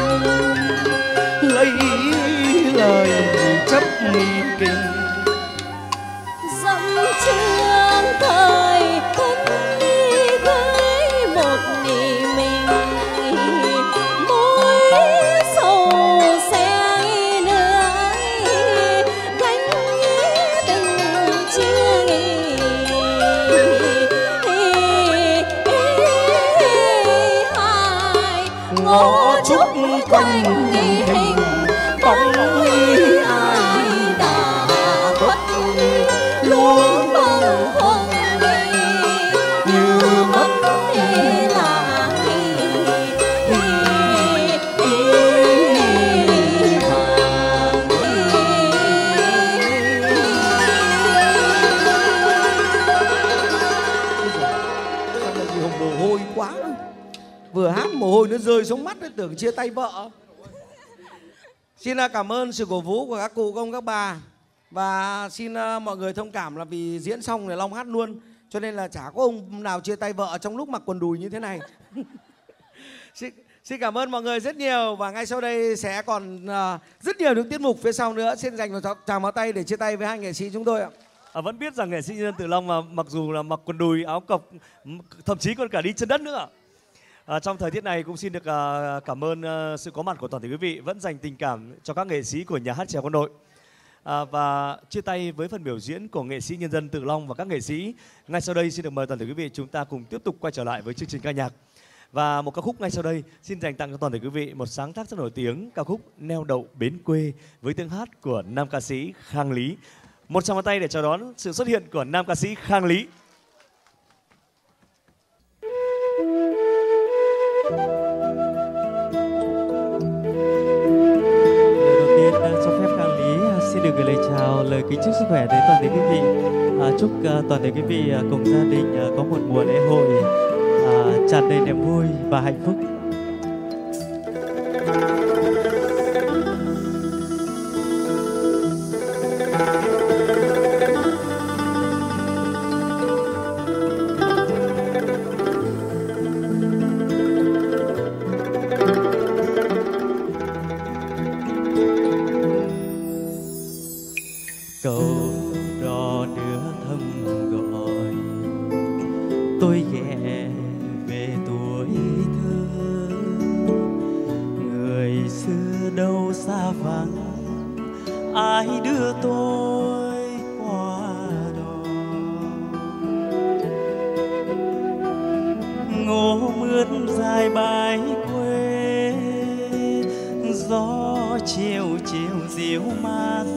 lấy lời chấp mình kinh. Dẫm trường thời thân đi với một mình, mối sầu xe nữa gánh từng chia hai ngõ trúc quanh hình bóng ai đã khuất luôn bâng khuâng như mất là mồ hôi quá, vừa hát mồ hôi nó rơi xuống mắt, tưởng chia tay vợ. Xin cảm ơn sự cổ vũ của các cụ, các ông, các bà. Và xin mọi người thông cảm là vì diễn xong thì Long hát luôn, cho nên là chả có ông nào chia tay vợ trong lúc mặc quần đùi như thế này. Xin cảm ơn mọi người rất nhiều. Và ngay sau đây sẽ còn rất nhiều những tiết mục phía sau nữa. Xin dành một tràng pháo tay để chia tay với hai nghệ sĩ chúng tôi ạ. Vẫn biết rằng nghệ sĩ Nhân Dân Tự Long mà mặc dù là mặc quần đùi, áo cộc, thậm chí còn cả đi chân đất nữa. Trong thời tiết này cũng xin được cảm ơn sự có mặt của toàn thể quý vị vẫn dành tình cảm cho các nghệ sĩ của nhà hát chèo Quân đội. Và chia tay với phần biểu diễn của nghệ sĩ Nhân Dân Tự Long và các nghệ sĩ. Ngay sau đây xin được mời toàn thể quý vị chúng ta cùng tiếp tục quay trở lại với chương trình ca nhạc. Và một ca khúc ngay sau đây xin dành tặng cho toàn thể quý vị một sáng tác rất nổi tiếng, ca khúc Neo Đậu Bến Quê với tiếng hát của nam ca sĩ Khang Lý. Một tràng pháo tay để chào đón sự xuất hiện của nam ca sĩ Khang Lý. Cho phép Khang Lý xin được gửi lời chào, lời kính chúc sức khỏe đến toàn thể quý vị. Chúc toàn thể quý vị cùng gia đình có một mùa lễ hội tràn đầy niềm vui và hạnh phúc. Cầu đò đưa thăm gọi tôi ghé về tuổi thơ, người xưa đâu xa vắng, ai đưa tôi qua đò. Ngô mướn dài bãi quê, gió chiều chiều dịu mát,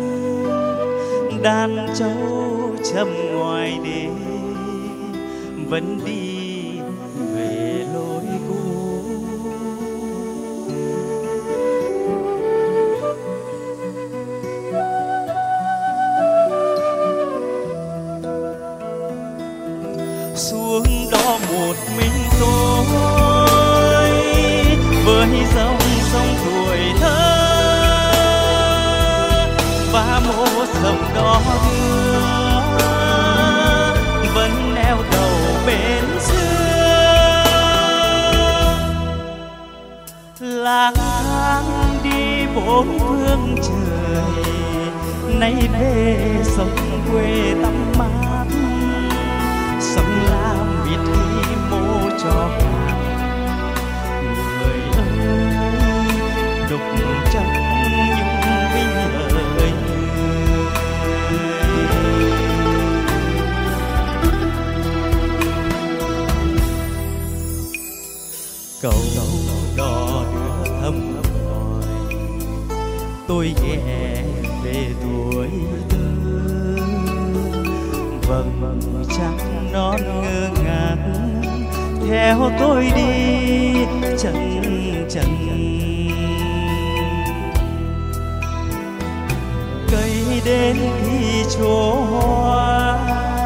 đàn trâu châm ngoài đê vẫn đi về lối cũ. Xuống đó một mình tôi với dòng sông tuổi thơ và một dòng đò đưa vẫn neo đầu bên xưa. Lang thang đi bốn phương trời, nay về sông quê tắm mát, sông Lam biết khi mô cho càng. Người ơi đục trong những vinh lời, cầu đò đưa thăm hỏi tôi ghé về tuổi thơ. Vầng trăng non ngơ ngác theo tôi đi chân trần. Cây đến khi chỗ hoa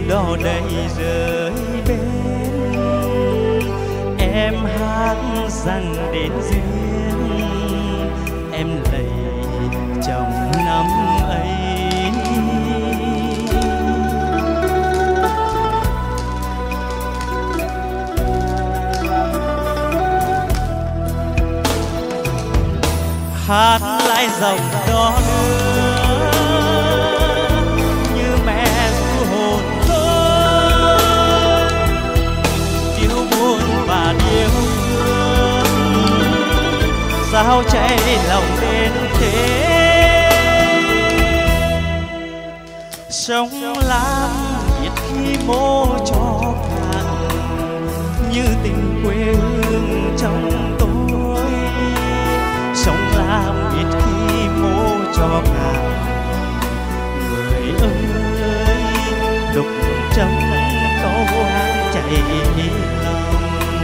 đò đầy rơi bên, em hát rằng đến duyên em lấy chồng năm ấy. Hát lại dòng đó nữa như mẹ ru hồn tôi, điều buồn và điều thương sao cháy lòng đến thế. Sông Lam biết khi mô cho cạn như tình quê hương trong tôi. Sông Lam biết khi mô cho cạn người ơi, lục trong câu hát chảy lòng.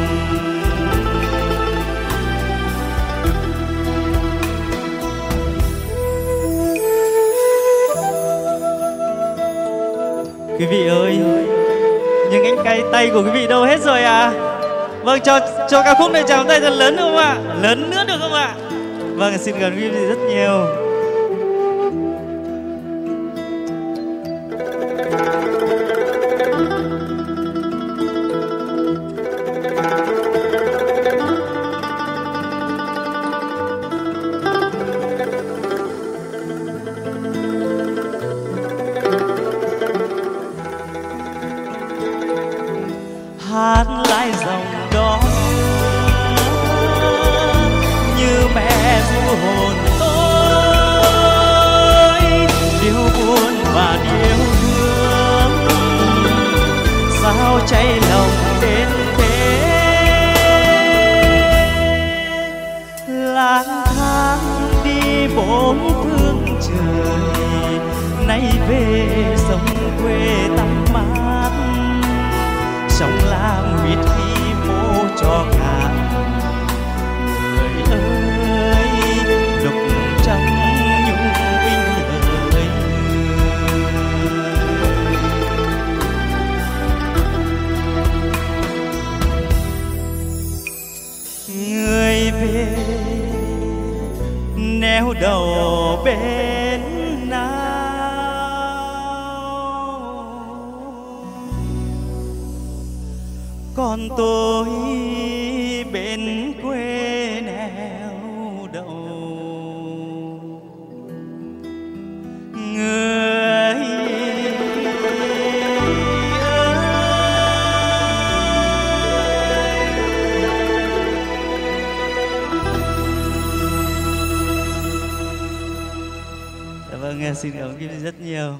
Quý vị ơi, những cánh tay tay của quý vị đâu hết rồi à? Vâng, cho ca khúc này chào tay thật lớn được không ạ? Lớn nữa được không ạ? Vâng, xin cảm ơn quý vị rất nhiều. Hát lại dòng đó như mẹ ru hồn tôi, điều buồn và điều thương sao cháy lòng đến thế. Lang thang đi bốn phương trời, nay về sông quê tắm mát. Sông Lam biết khi mô cho cạn người ơi, lục trong nhung vinh lời. Người về neo đầu bên còn tôi bên quê neo đậu. Người vâng, xin cảm ơn quý vị rất nhiều.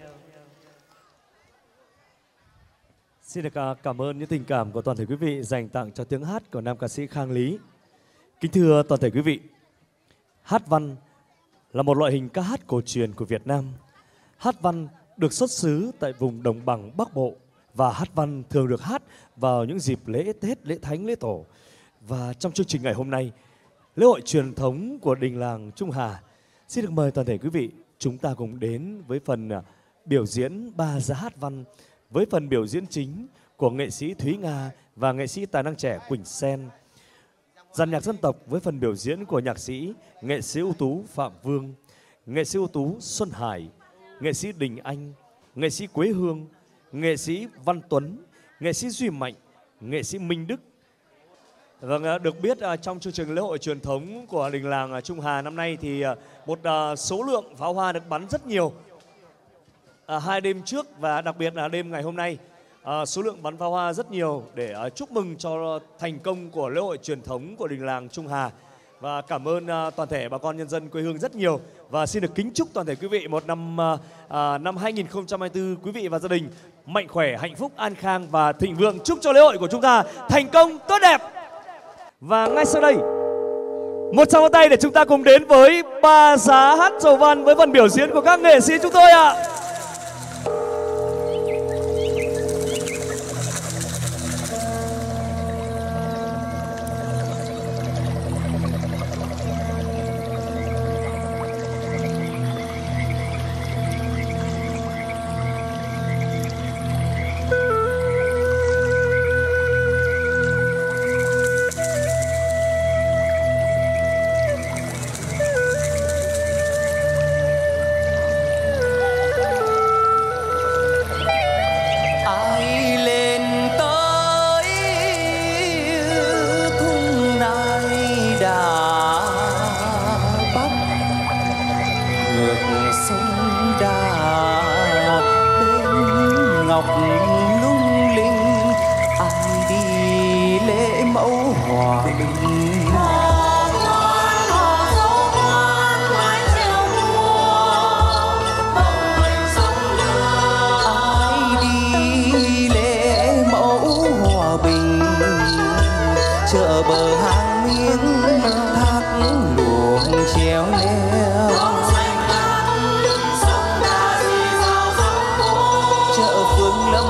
Xin được cảm ơn những tình cảm của toàn thể quý vị dành tặng cho tiếng hát của nam ca sĩ Khang Lý. Kính thưa toàn thể quý vị, hát văn là một loại hình ca hát cổ truyền của Việt Nam. Hát văn được xuất xứ tại vùng đồng bằng Bắc Bộ và hát văn thường được hát vào những dịp lễ Tết, lễ Thánh, lễ Tổ. Và trong chương trình ngày hôm nay, lễ hội truyền thống của đình làng Trung Hà, xin được mời toàn thể quý vị chúng ta cùng đến với phần biểu diễn ba giá hát văn, với phần biểu diễn chính của nghệ sĩ Thúy Nga và nghệ sĩ tài năng trẻ Quỳnh Sen. Dàn nhạc dân tộc với phần biểu diễn của nhạc sĩ, nghệ sĩ ưu tú Phạm Vương, nghệ sĩ ưu tú Xuân Hải, nghệ sĩ Đình Anh, nghệ sĩ Quế Hương, nghệ sĩ Văn Tuấn, nghệ sĩ Duy Mạnh, nghệ sĩ Minh Đức. Vâng, được biết trong chương trình lễ hội truyền thống của đình làng Trung Hà năm nay thì một số lượng pháo hoa được bắn rất nhiều. Hai đêm trước và đặc biệt là đêm ngày hôm nay, số lượng bắn pháo hoa rất nhiều để chúc mừng cho thành công của lễ hội truyền thống của đình làng Trung Hà. Và cảm ơn toàn thể bà con nhân dân quê hương rất nhiều. Và xin được kính chúc toàn thể quý vị một năm 2024 quý vị và gia đình mạnh khỏe, hạnh phúc, an khang và thịnh vượng. Chúc cho lễ hội của chúng ta thành công tốt đẹp. Và ngay sau đây, một tràng pháo tay để chúng ta cùng đến với ba giá hát chầu văn với phần biểu diễn của các nghệ sĩ chúng tôi ạ.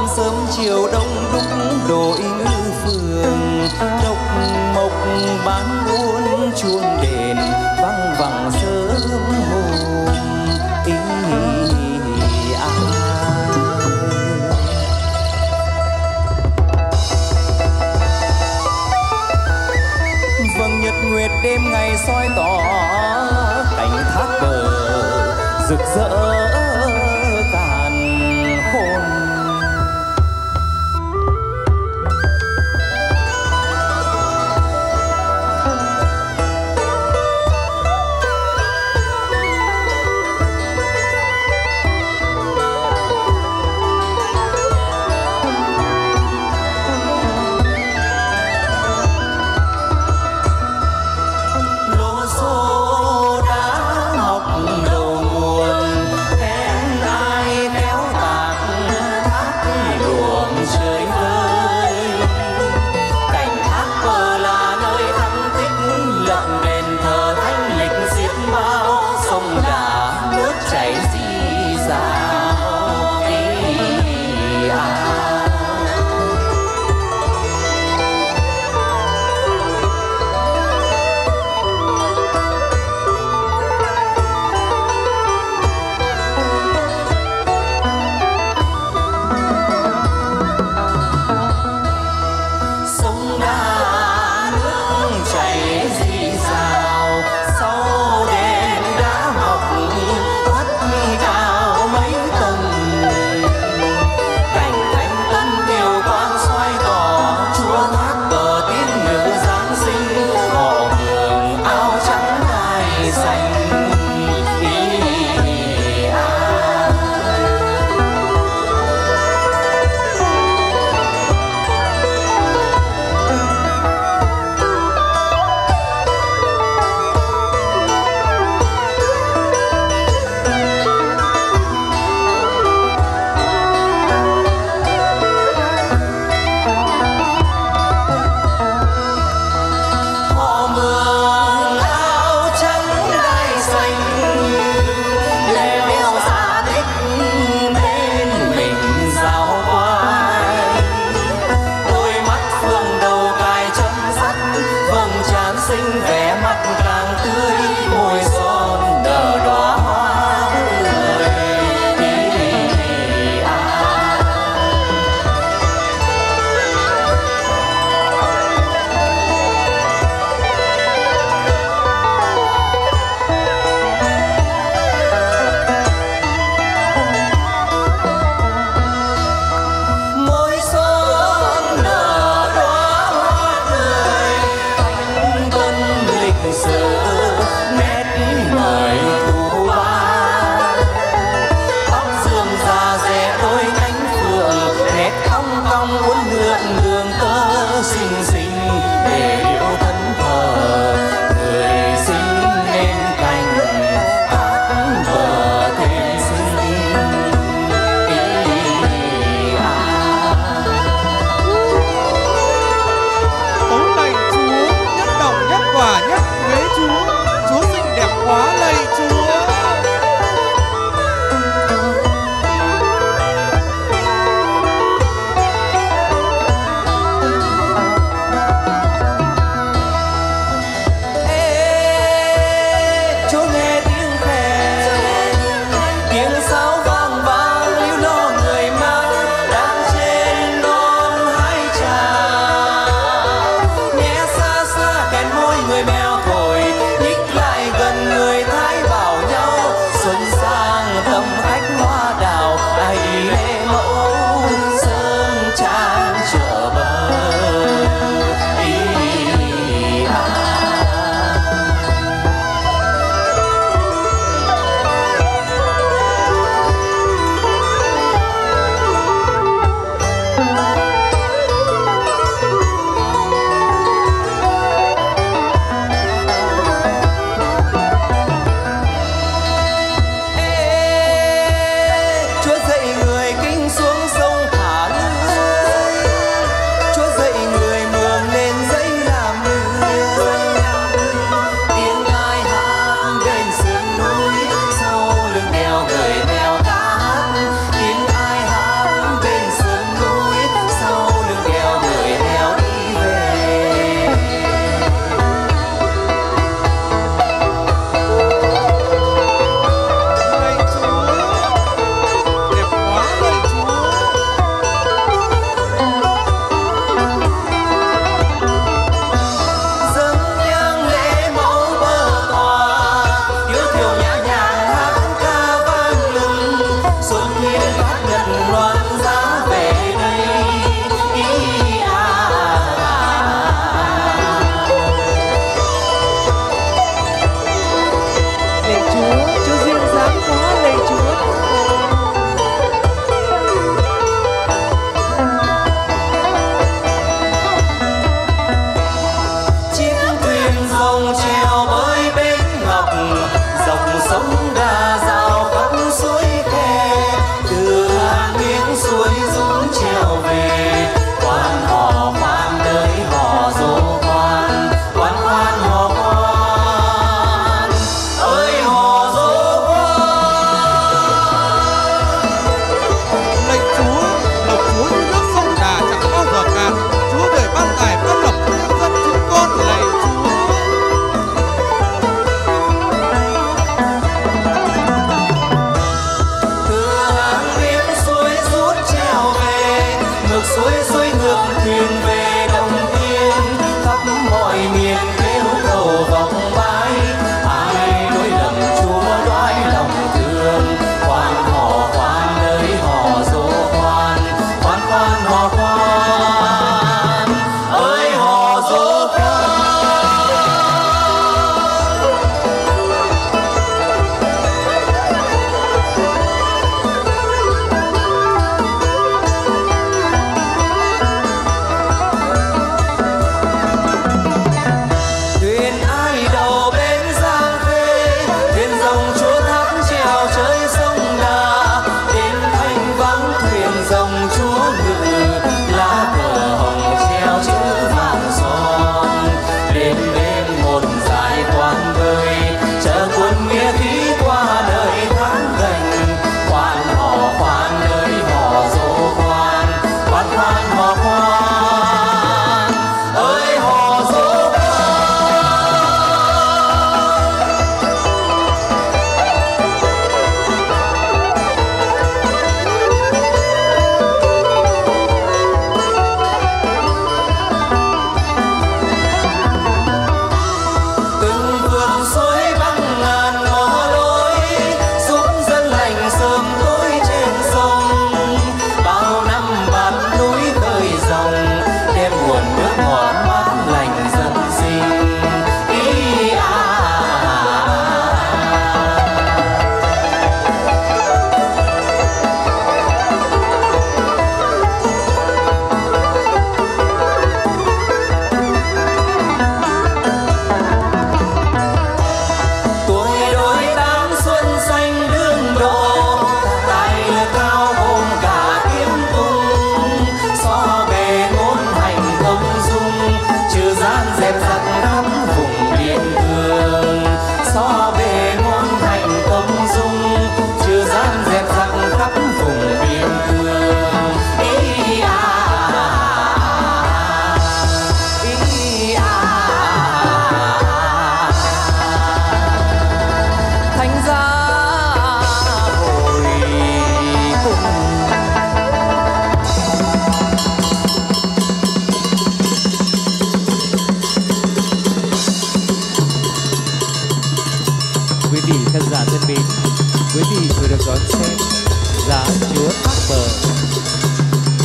sớm chiều đông đúc đội ngư phường, độc mộc bán buôn chuông đền vang vẳng sớm hôm vầng nhật nguyệt đêm ngày soi tỏ cảnh thác bờ rực rỡ càn khôn.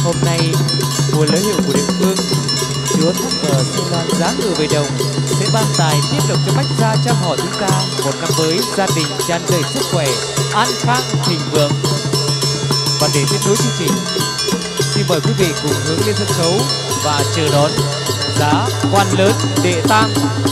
Hôm nay mùa lễ hiệu của địa phương, chúa thác ở Sê Loan giá ngự về đồng sẽ ban tài tiếp lộc cho bách gia trăm họ chúng ta một năm mới gia đình tràn đầy sức khỏe, an khang thịnh vượng. Và để tiếp nối chương trình, xin mời quý vị cùng hướng lên sân khấu và chờ đón giá quan lớn đệ tam.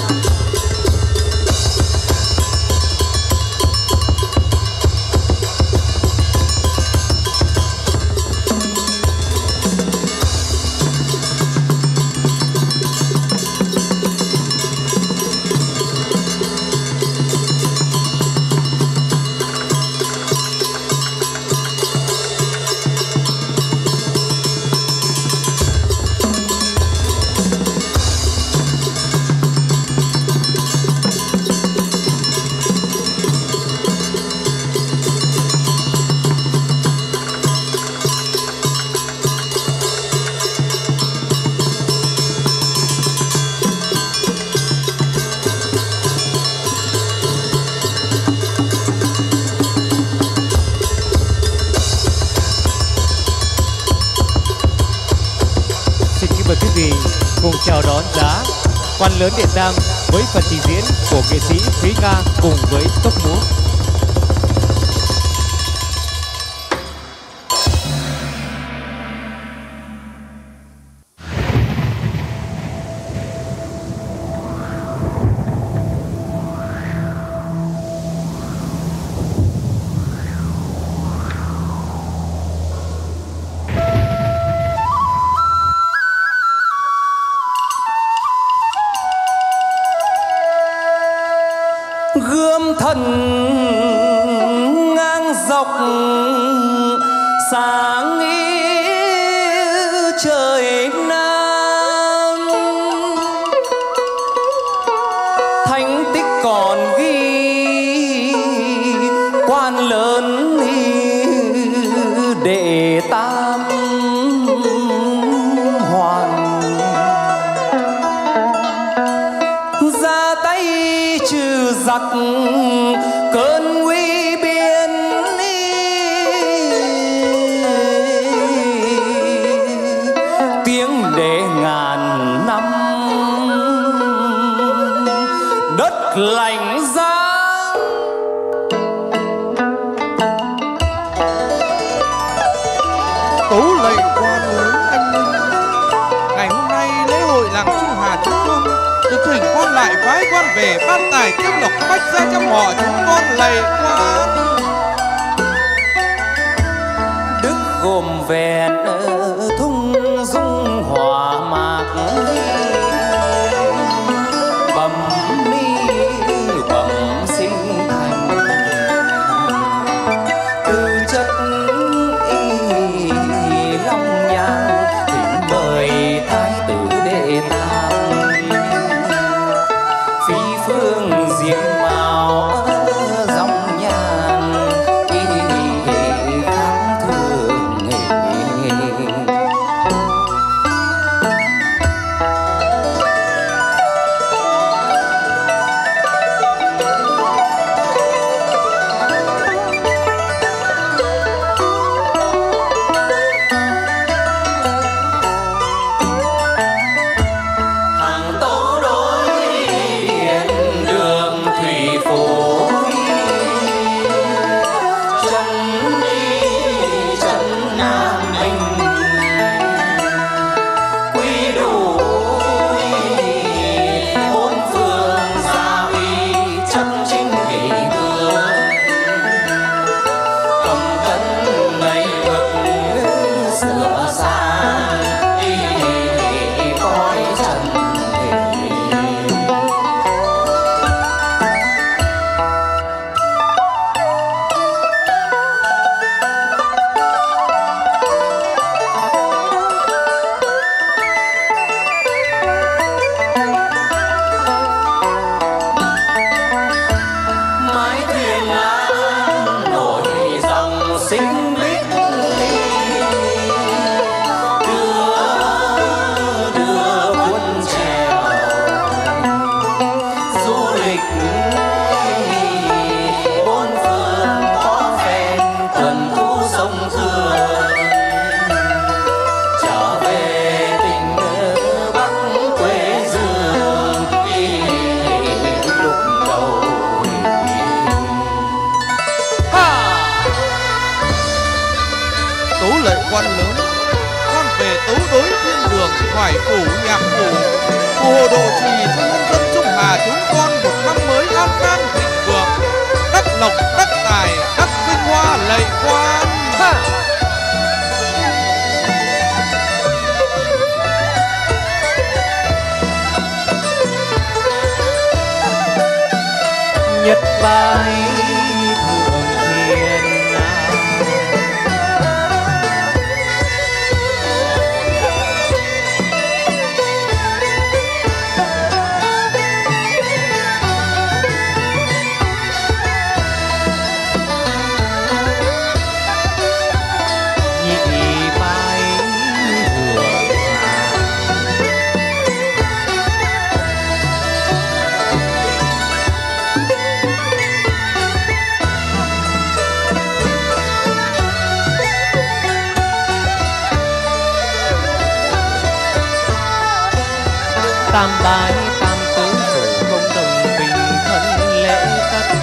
Cùng chào đón giá quan lớn điện tam với phần trình diễn của nghệ sĩ Thúy Nga cùng với tốc múa. Gươm thần ngang dọc sáng ý trời Nam, thánh tích còn ghi quan lớn đệ tam hoàn, ra tay trừ giặc cơn nguy biên, tiếng để ngàn năm đất lạnh giá. Tấu lệnh quan lớn anh linh. Ngày hôm nay lễ hội làng Trung Hà chúng con được thỉnh quan lại phái quan về ban tài tiếp lộc bách gia trăm họ chúng con lạy quan. Đức gồm vẹn thung dung hòa mạc, bẩm mi bẩm sinh thành, từ chất long nhang thỉnh mời thái tử đệ tam, phi phương diễm mạo dòng nhàn kháng thường. tấu lệ quan lớn, quan về tấu đối thiên đường hoài phủ nhạc phủ, phù hộ độ trì cho nhân dân Trung Hà chúng con một năm mới an khang thịnh vượng, đắc lộc đắc tài đắc vinh hoa lệ quan. Nhất vai thượng hiền nhị vai thượng tam bái tam tứ phủ công đồng bình thân lễ cất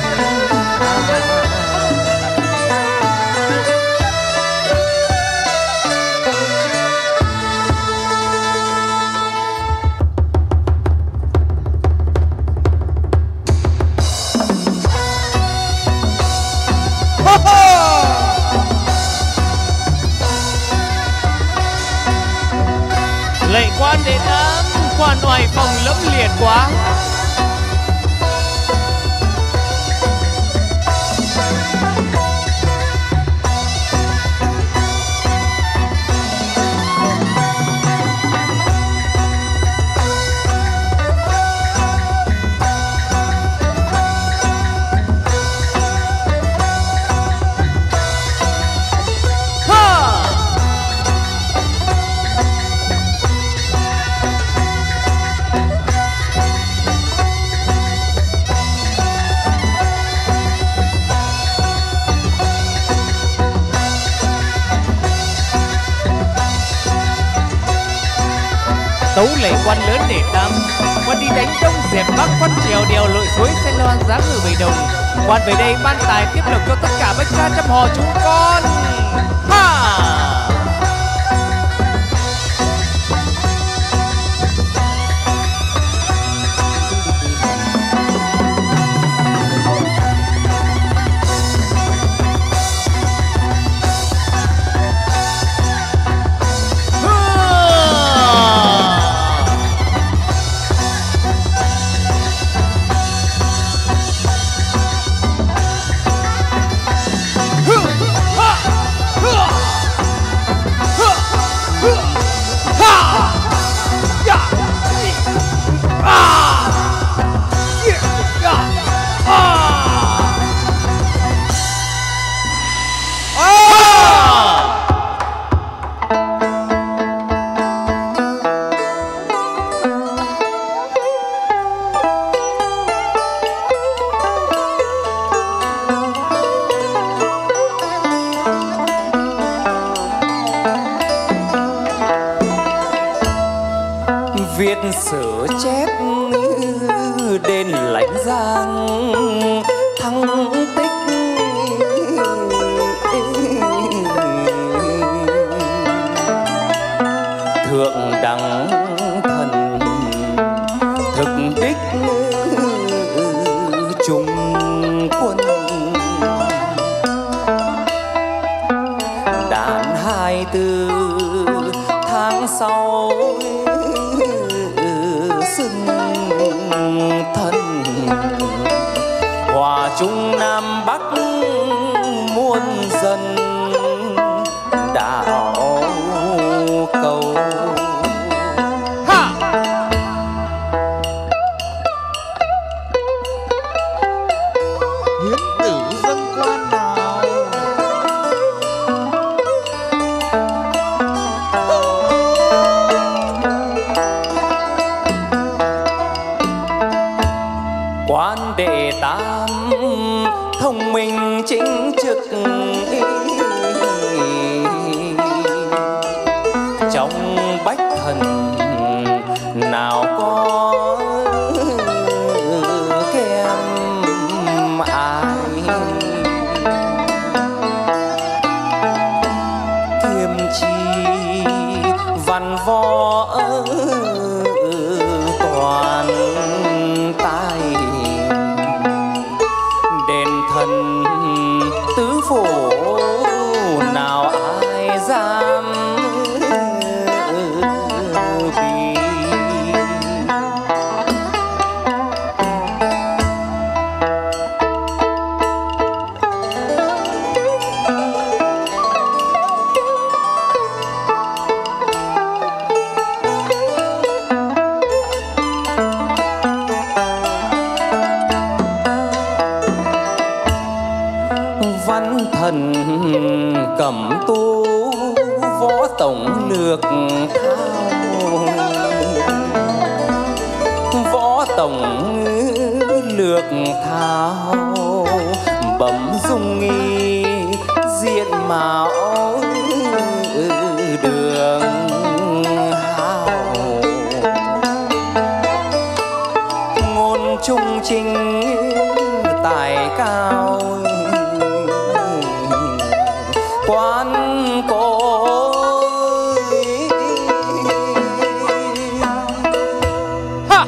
lệ quan đến ám quan oai phong lẫm liệt quá. Tấu lệ quan lớn để tam, quan đi đánh đông dẹp bắc, quan trèo đèo lội suối xe loan dáng người bầy đồng. Quan về đây ban tài tiếp lộc cho tất cả bách gia trăm họ chúng con. Ha! Viết sử chép đền lãnh giang thăng tích, thượng đẳng thần thực đích trung quân, đàn 24 tháng 6 thân hòa chung Nam Bắc muôn dân đạo cầu. Ha! Hiến tử dân quan nào quan đệ tam thông minh chính trực, trong bách thần nào có kém ai. toàn võ toàn tài, đền thần tứ phổ nào ai dám bì. Văn thần cẩm tú võ tổng lược thao, võ tổng lược thao bẩm dung nghi diện mạo đường hào, ngôn trung trình tài cao quan cối. Ha!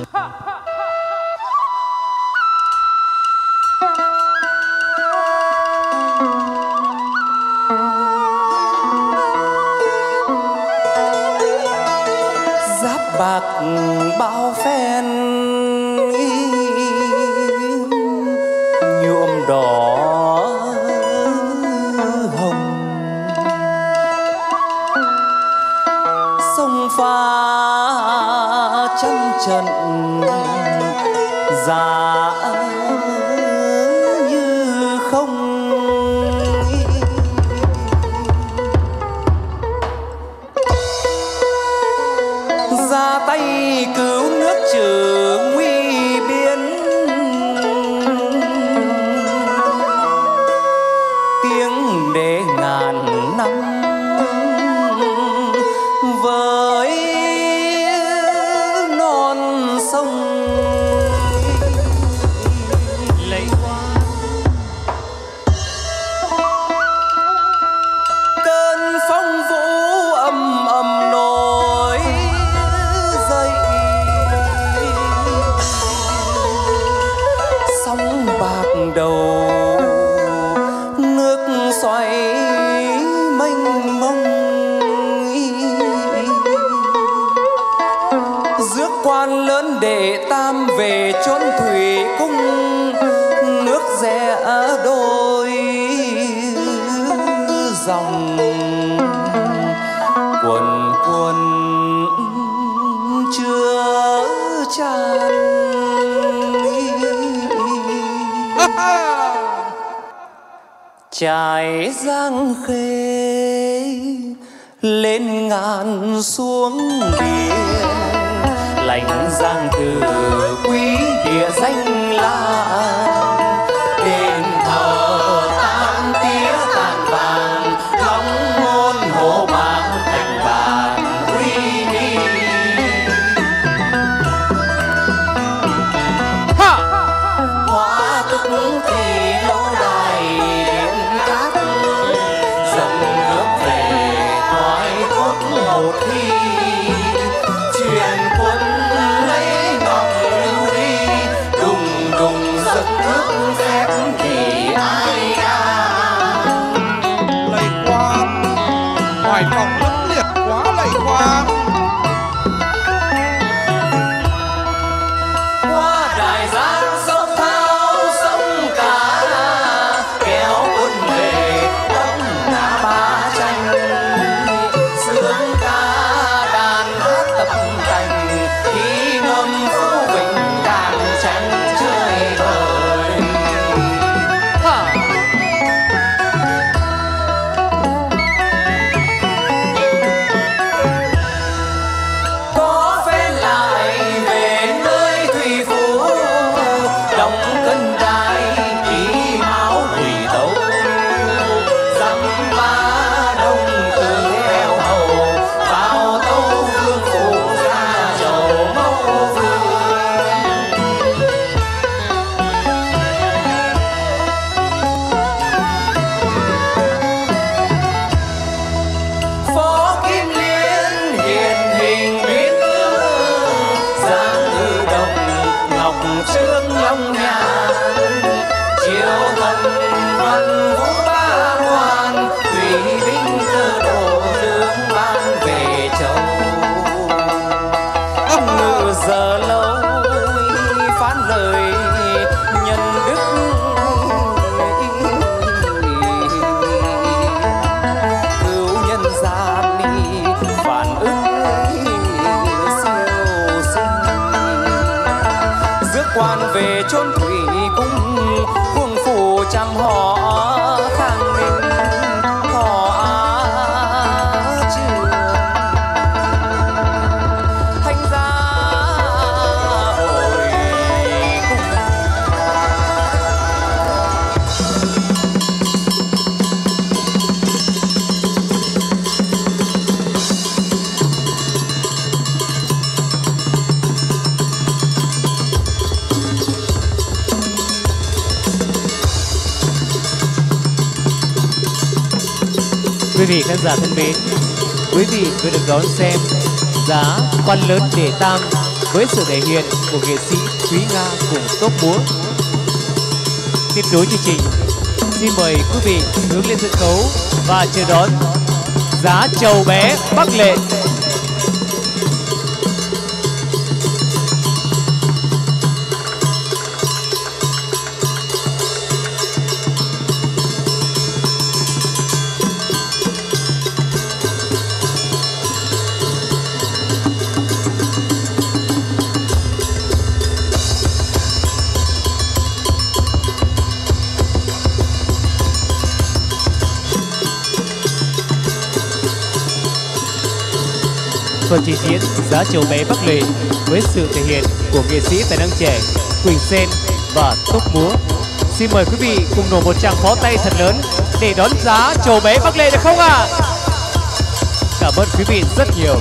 Giáp bạc bao phen nhuộm đỏ pha trăm trận giả như không, ra tay cứu nước trừ nguy biến, tiếng để ngàn năm với non sông lấy hoa. Cơn phong vũ ầm ầm nổi dậy, sóng bạc đầu nước xoáy mênh mông, rước quan lớn đệ tam về chốn thủy cung, nước rẽ đôi dòng quần quần chưa tràn. Trải Giang Khê lên ngàn xuống biển, lãnh giang từ quý địa danh là đền thờ tam tía tàn vàng, long môn hồ bạc thành bàn uy nghi. Hóa tức thì lâu đài điện cát, dần nước về thoái thốt một khi truyền quân lấy ngọc lưu đi, đùng đùng giật nước phép thì ai đang. Lạy quan, Hoài Phòng lẫm liệt quá lạy quan. Qua đài giang sông thao sông cá, kéo quân về đông ngã ba tranh, sướng ca đàn hát tập thành, khi ngâm phú vịnh đàn tranh chơi vời. trương long nhàn chiều thần văn vũ ba quan thủy binh cơ đồ dương ban về châu ngự giờ lâu phán lời nhân đức cứu nhân gian phản ứng siêu sinh rước quan về chốn thủy cung vương phủ trăm họ khang ninh họ trường thanh gia hồi cung. Quý vị khán giả thân mến, quý vị vừa được đón xem giá Quan Lớn Đề Tam với sự thể hiện của nghệ sĩ Thúy Nga cùng tốp múa. Tiếp nối chương trình, xin mời quý vị hướng lên sân khấu và chờ đón giá Trầu Bé Bắc Lệ. Phần trình diễn giá Trầu Bé Bắc Lệ với sự thể hiện của nghệ sĩ tài năng trẻ Quỳnh Sen và tốp múa. Xin mời quý vị cùng nổ một tràng pháo tay thật lớn để đón giá Trầu Bé Bắc Lệ được không ạ? Cảm ơn quý vị rất nhiều.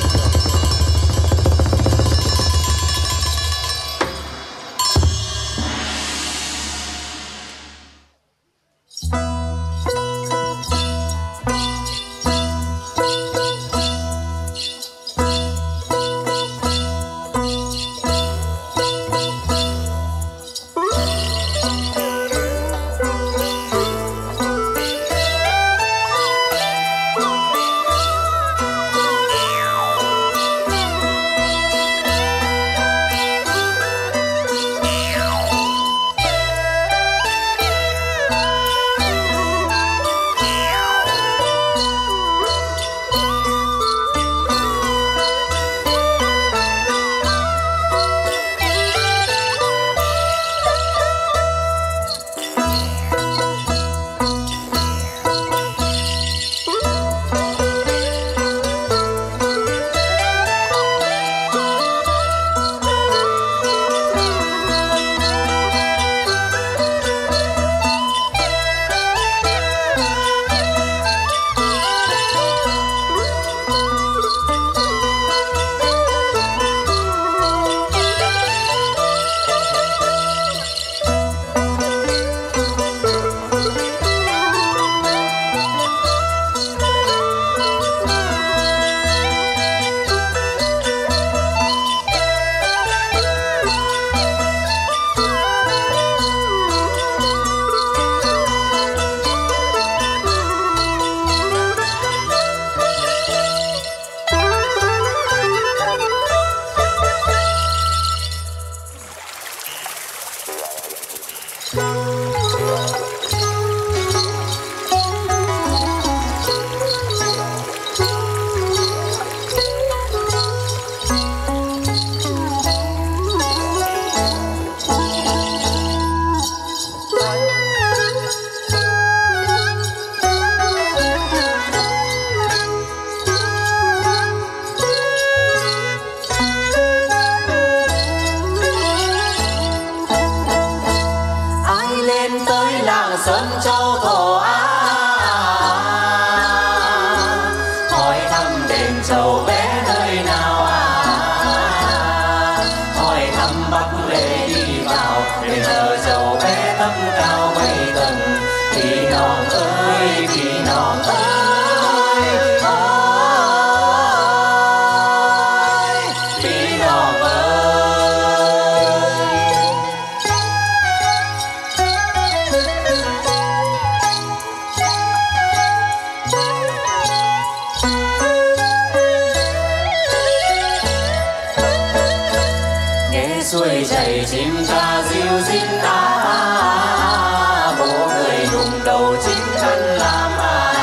suối chảy chim ca dịu dít ta, bố người đùng đầu chính chân làm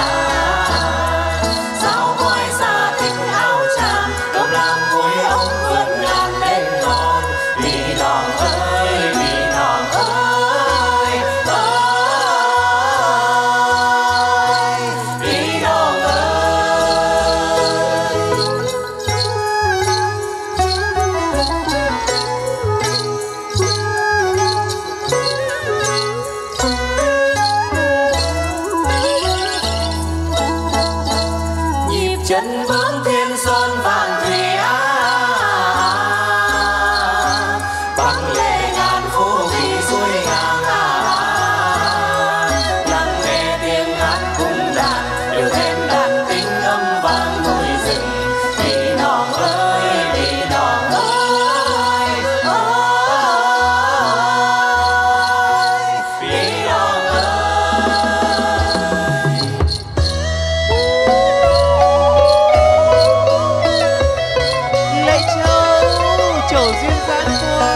sao coi xa tình áo tràm cơm làm vui ông vượt ngàn lên non vì lòng ơi vì lòng ơi ơi vì lòng nhịp chân bước thiên sơn vàng thủy bằng lệ ngàn phố vì xuôi ngang lắng nghe tiếng hát cung đàn đều thêm đàn tính âm vang núi rừng vì non ơi vì non ơi ơi vì non Lệ Châu trổ duyên dáng quá.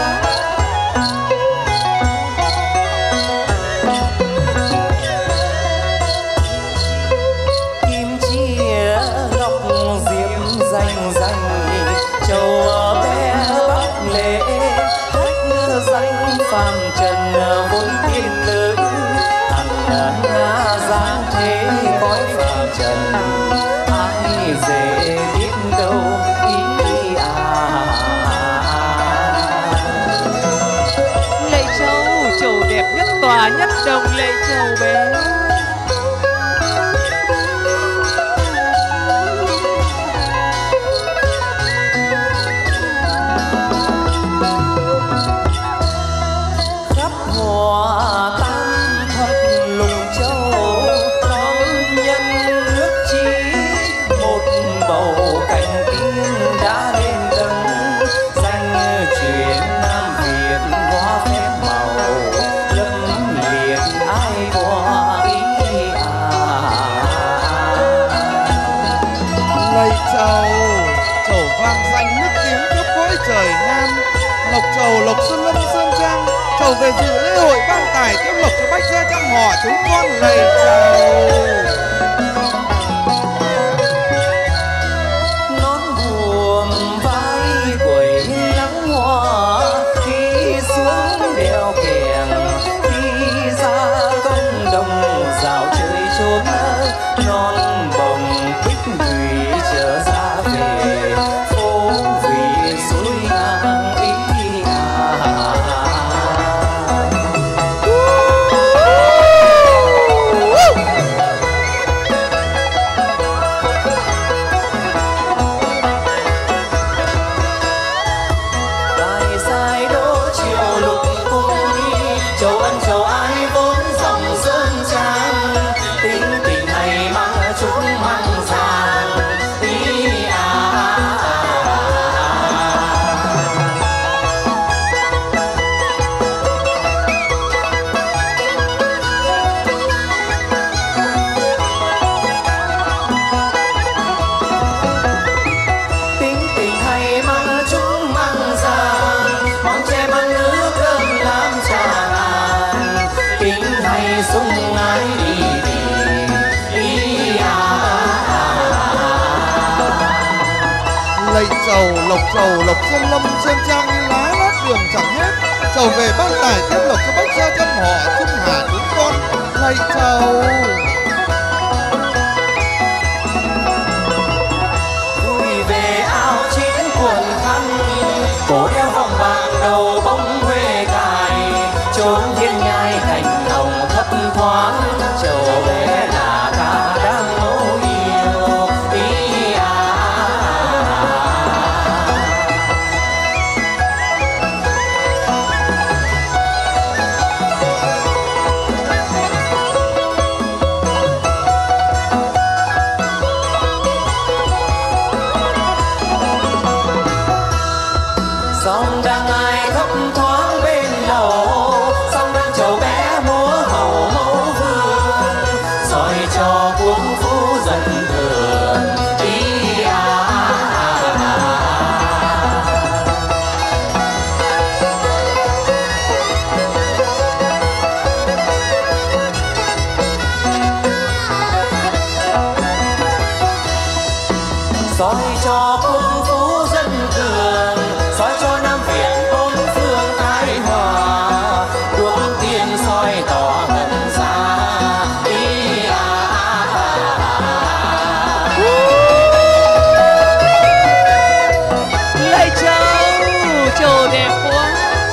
kim chia ngọc diễm danh danh châu bé bắc lệ hát danh phàm trần vốn thiên nữ hằng giáng thế cõi phàm trần ai dễ biết đâu ý Lệ Châu trổ đẹp nhất tòa nhất đồng Lệ Châu bé. khắp hòa tam thập lục châu non nhân nước chi một bầu cành tiên đã lên tầng danh truyền Nam Việt hóa phép màu lâm liệt ai qua ý Lạy Châu trầu vang danh nước tiếng khắp cõi trời Nam, lộc trầu lộc xuân lâm sơn trang, trầu về dự lễ hội ban tài tiếp lộc cho bách gia trăm họ chúng con lạy Châu. nón buồm vai quẩy nắng hoa khi xuống đèo kèng khi ra công đồng dạo chơi trốn non bồng bích thủy trở ra về phố vì suối ngang ý dài dài đỗ chiều lục cung châu ân châu ái vốn dòng sơn trang tính tình hay mang chúng mang giang ý tính tình hay mang chúng mang giang mong che mang nước cơm làm trà ngàn tính hay sung ái đi đi Lạy Châu lộc xuân lâm sơn trang lá lót đường chẳng hết, trầu về ban tài tiếp lộc cho bách gia trăm họ trung hà chúng con lạy Châu. vui về áo chiến quần khăn cổ đeo vòng bạc đầu bông huê cài chốn thiên nhai cành hồng thấp thoáng trầu bé là ta đang ngẫu yêu ý soi cho quân phú dân cường, soi cho Nam Việt bốn phương thái hòa, đuốc tiên soi tỏ ngân xa. Lạy cháu, trầu đẹp quá.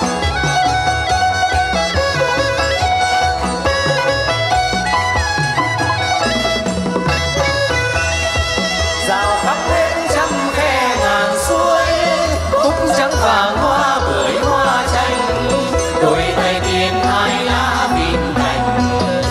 Dạo khắp hết trăm khe ngàn suối, cúc trắng vàng hoa bưởi hoa chanh, đôi tay tiền hai lá vịn cành.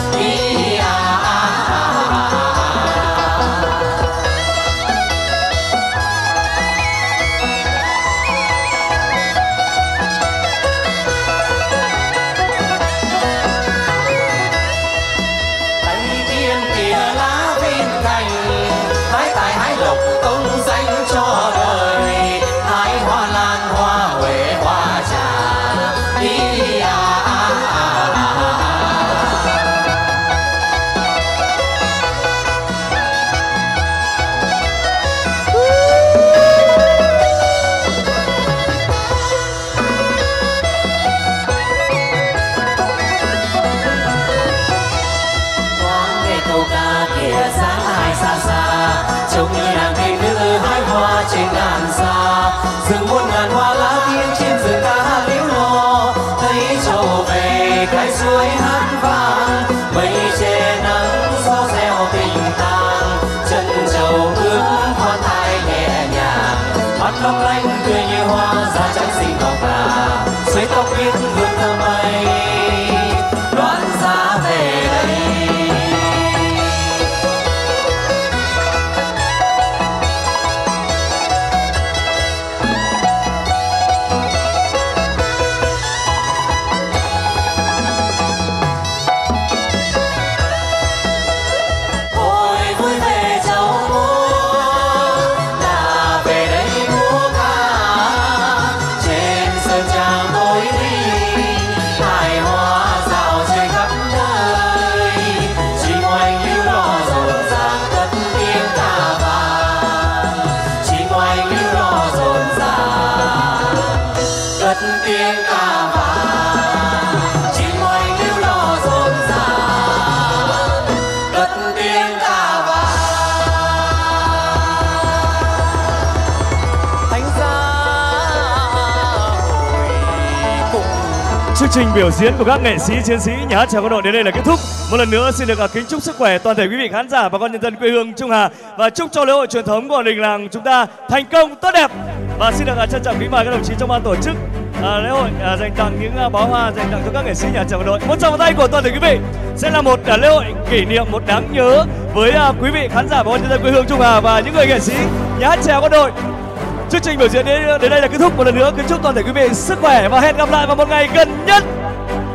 Tay tiên kìa lá vịn cành, hái tài hái lộc công danh cho đời, hái hoa lan hoa huệ hoa trà. Thoáng nghe câu ca kia sáng ai xa xa, trông như nàng hay nữ hái hoa trên ngàn xa. Rừng muôn ngàn hoa lá tiên trên rừng ca liễu lo, thấy trầu về cái suối hát vang. Mây che nắng gió reo tình tang, chân trầu bước khoan thai nhẹ nhàng. Mắt long lanh tươi như hoa da trắng xinh ngọc ngà, xuôi tóc biết hương thơm mây đoán giá về đây. Ôi vui về cháu múa, là về đây múa ca. Trên sơn trang tối linh, hài hoa rào chơi khắp nơi. Chim oanh líu lo rộn ràng cất tiếng ca vang. Chim oanh líu lo rộn ràng cất tiếng ca vang. Chim oanh líu lo rộn ràng cất tiếng ca vang. Thánh giá hồi cùng. Chương trình biểu diễn của các nghệ sĩ chiến sĩ nhà hát chèo quân đội đến đây là kết thúc. Một lần nữa xin được kính chúc sức khỏe toàn thể quý vị khán giả và con nhân dân quê hương Trung Hà, và chúc cho lễ hội truyền thống của đình làng chúng ta thành công tốt đẹp. Và xin được trân trọng kính mời các đồng chí trong ban tổ chức lễ hội dành tặng những bó hoa dành tặng cho các nghệ sĩ nhà hát chèo quân đội. Một tràng pháo tay của toàn thể quý vị sẽ là một lễ hội kỷ niệm, một đáng nhớ với quý vị khán giả và con nhân dân quê hương Trung Hà và những người nghệ sĩ nhà hát chèo quân đội. Chương trình biểu diễn đến đây là kết thúc. Một lần nữa kính chúc toàn thể quý vị sức khỏe và hẹn gặp lại vào một ngày gần nhất.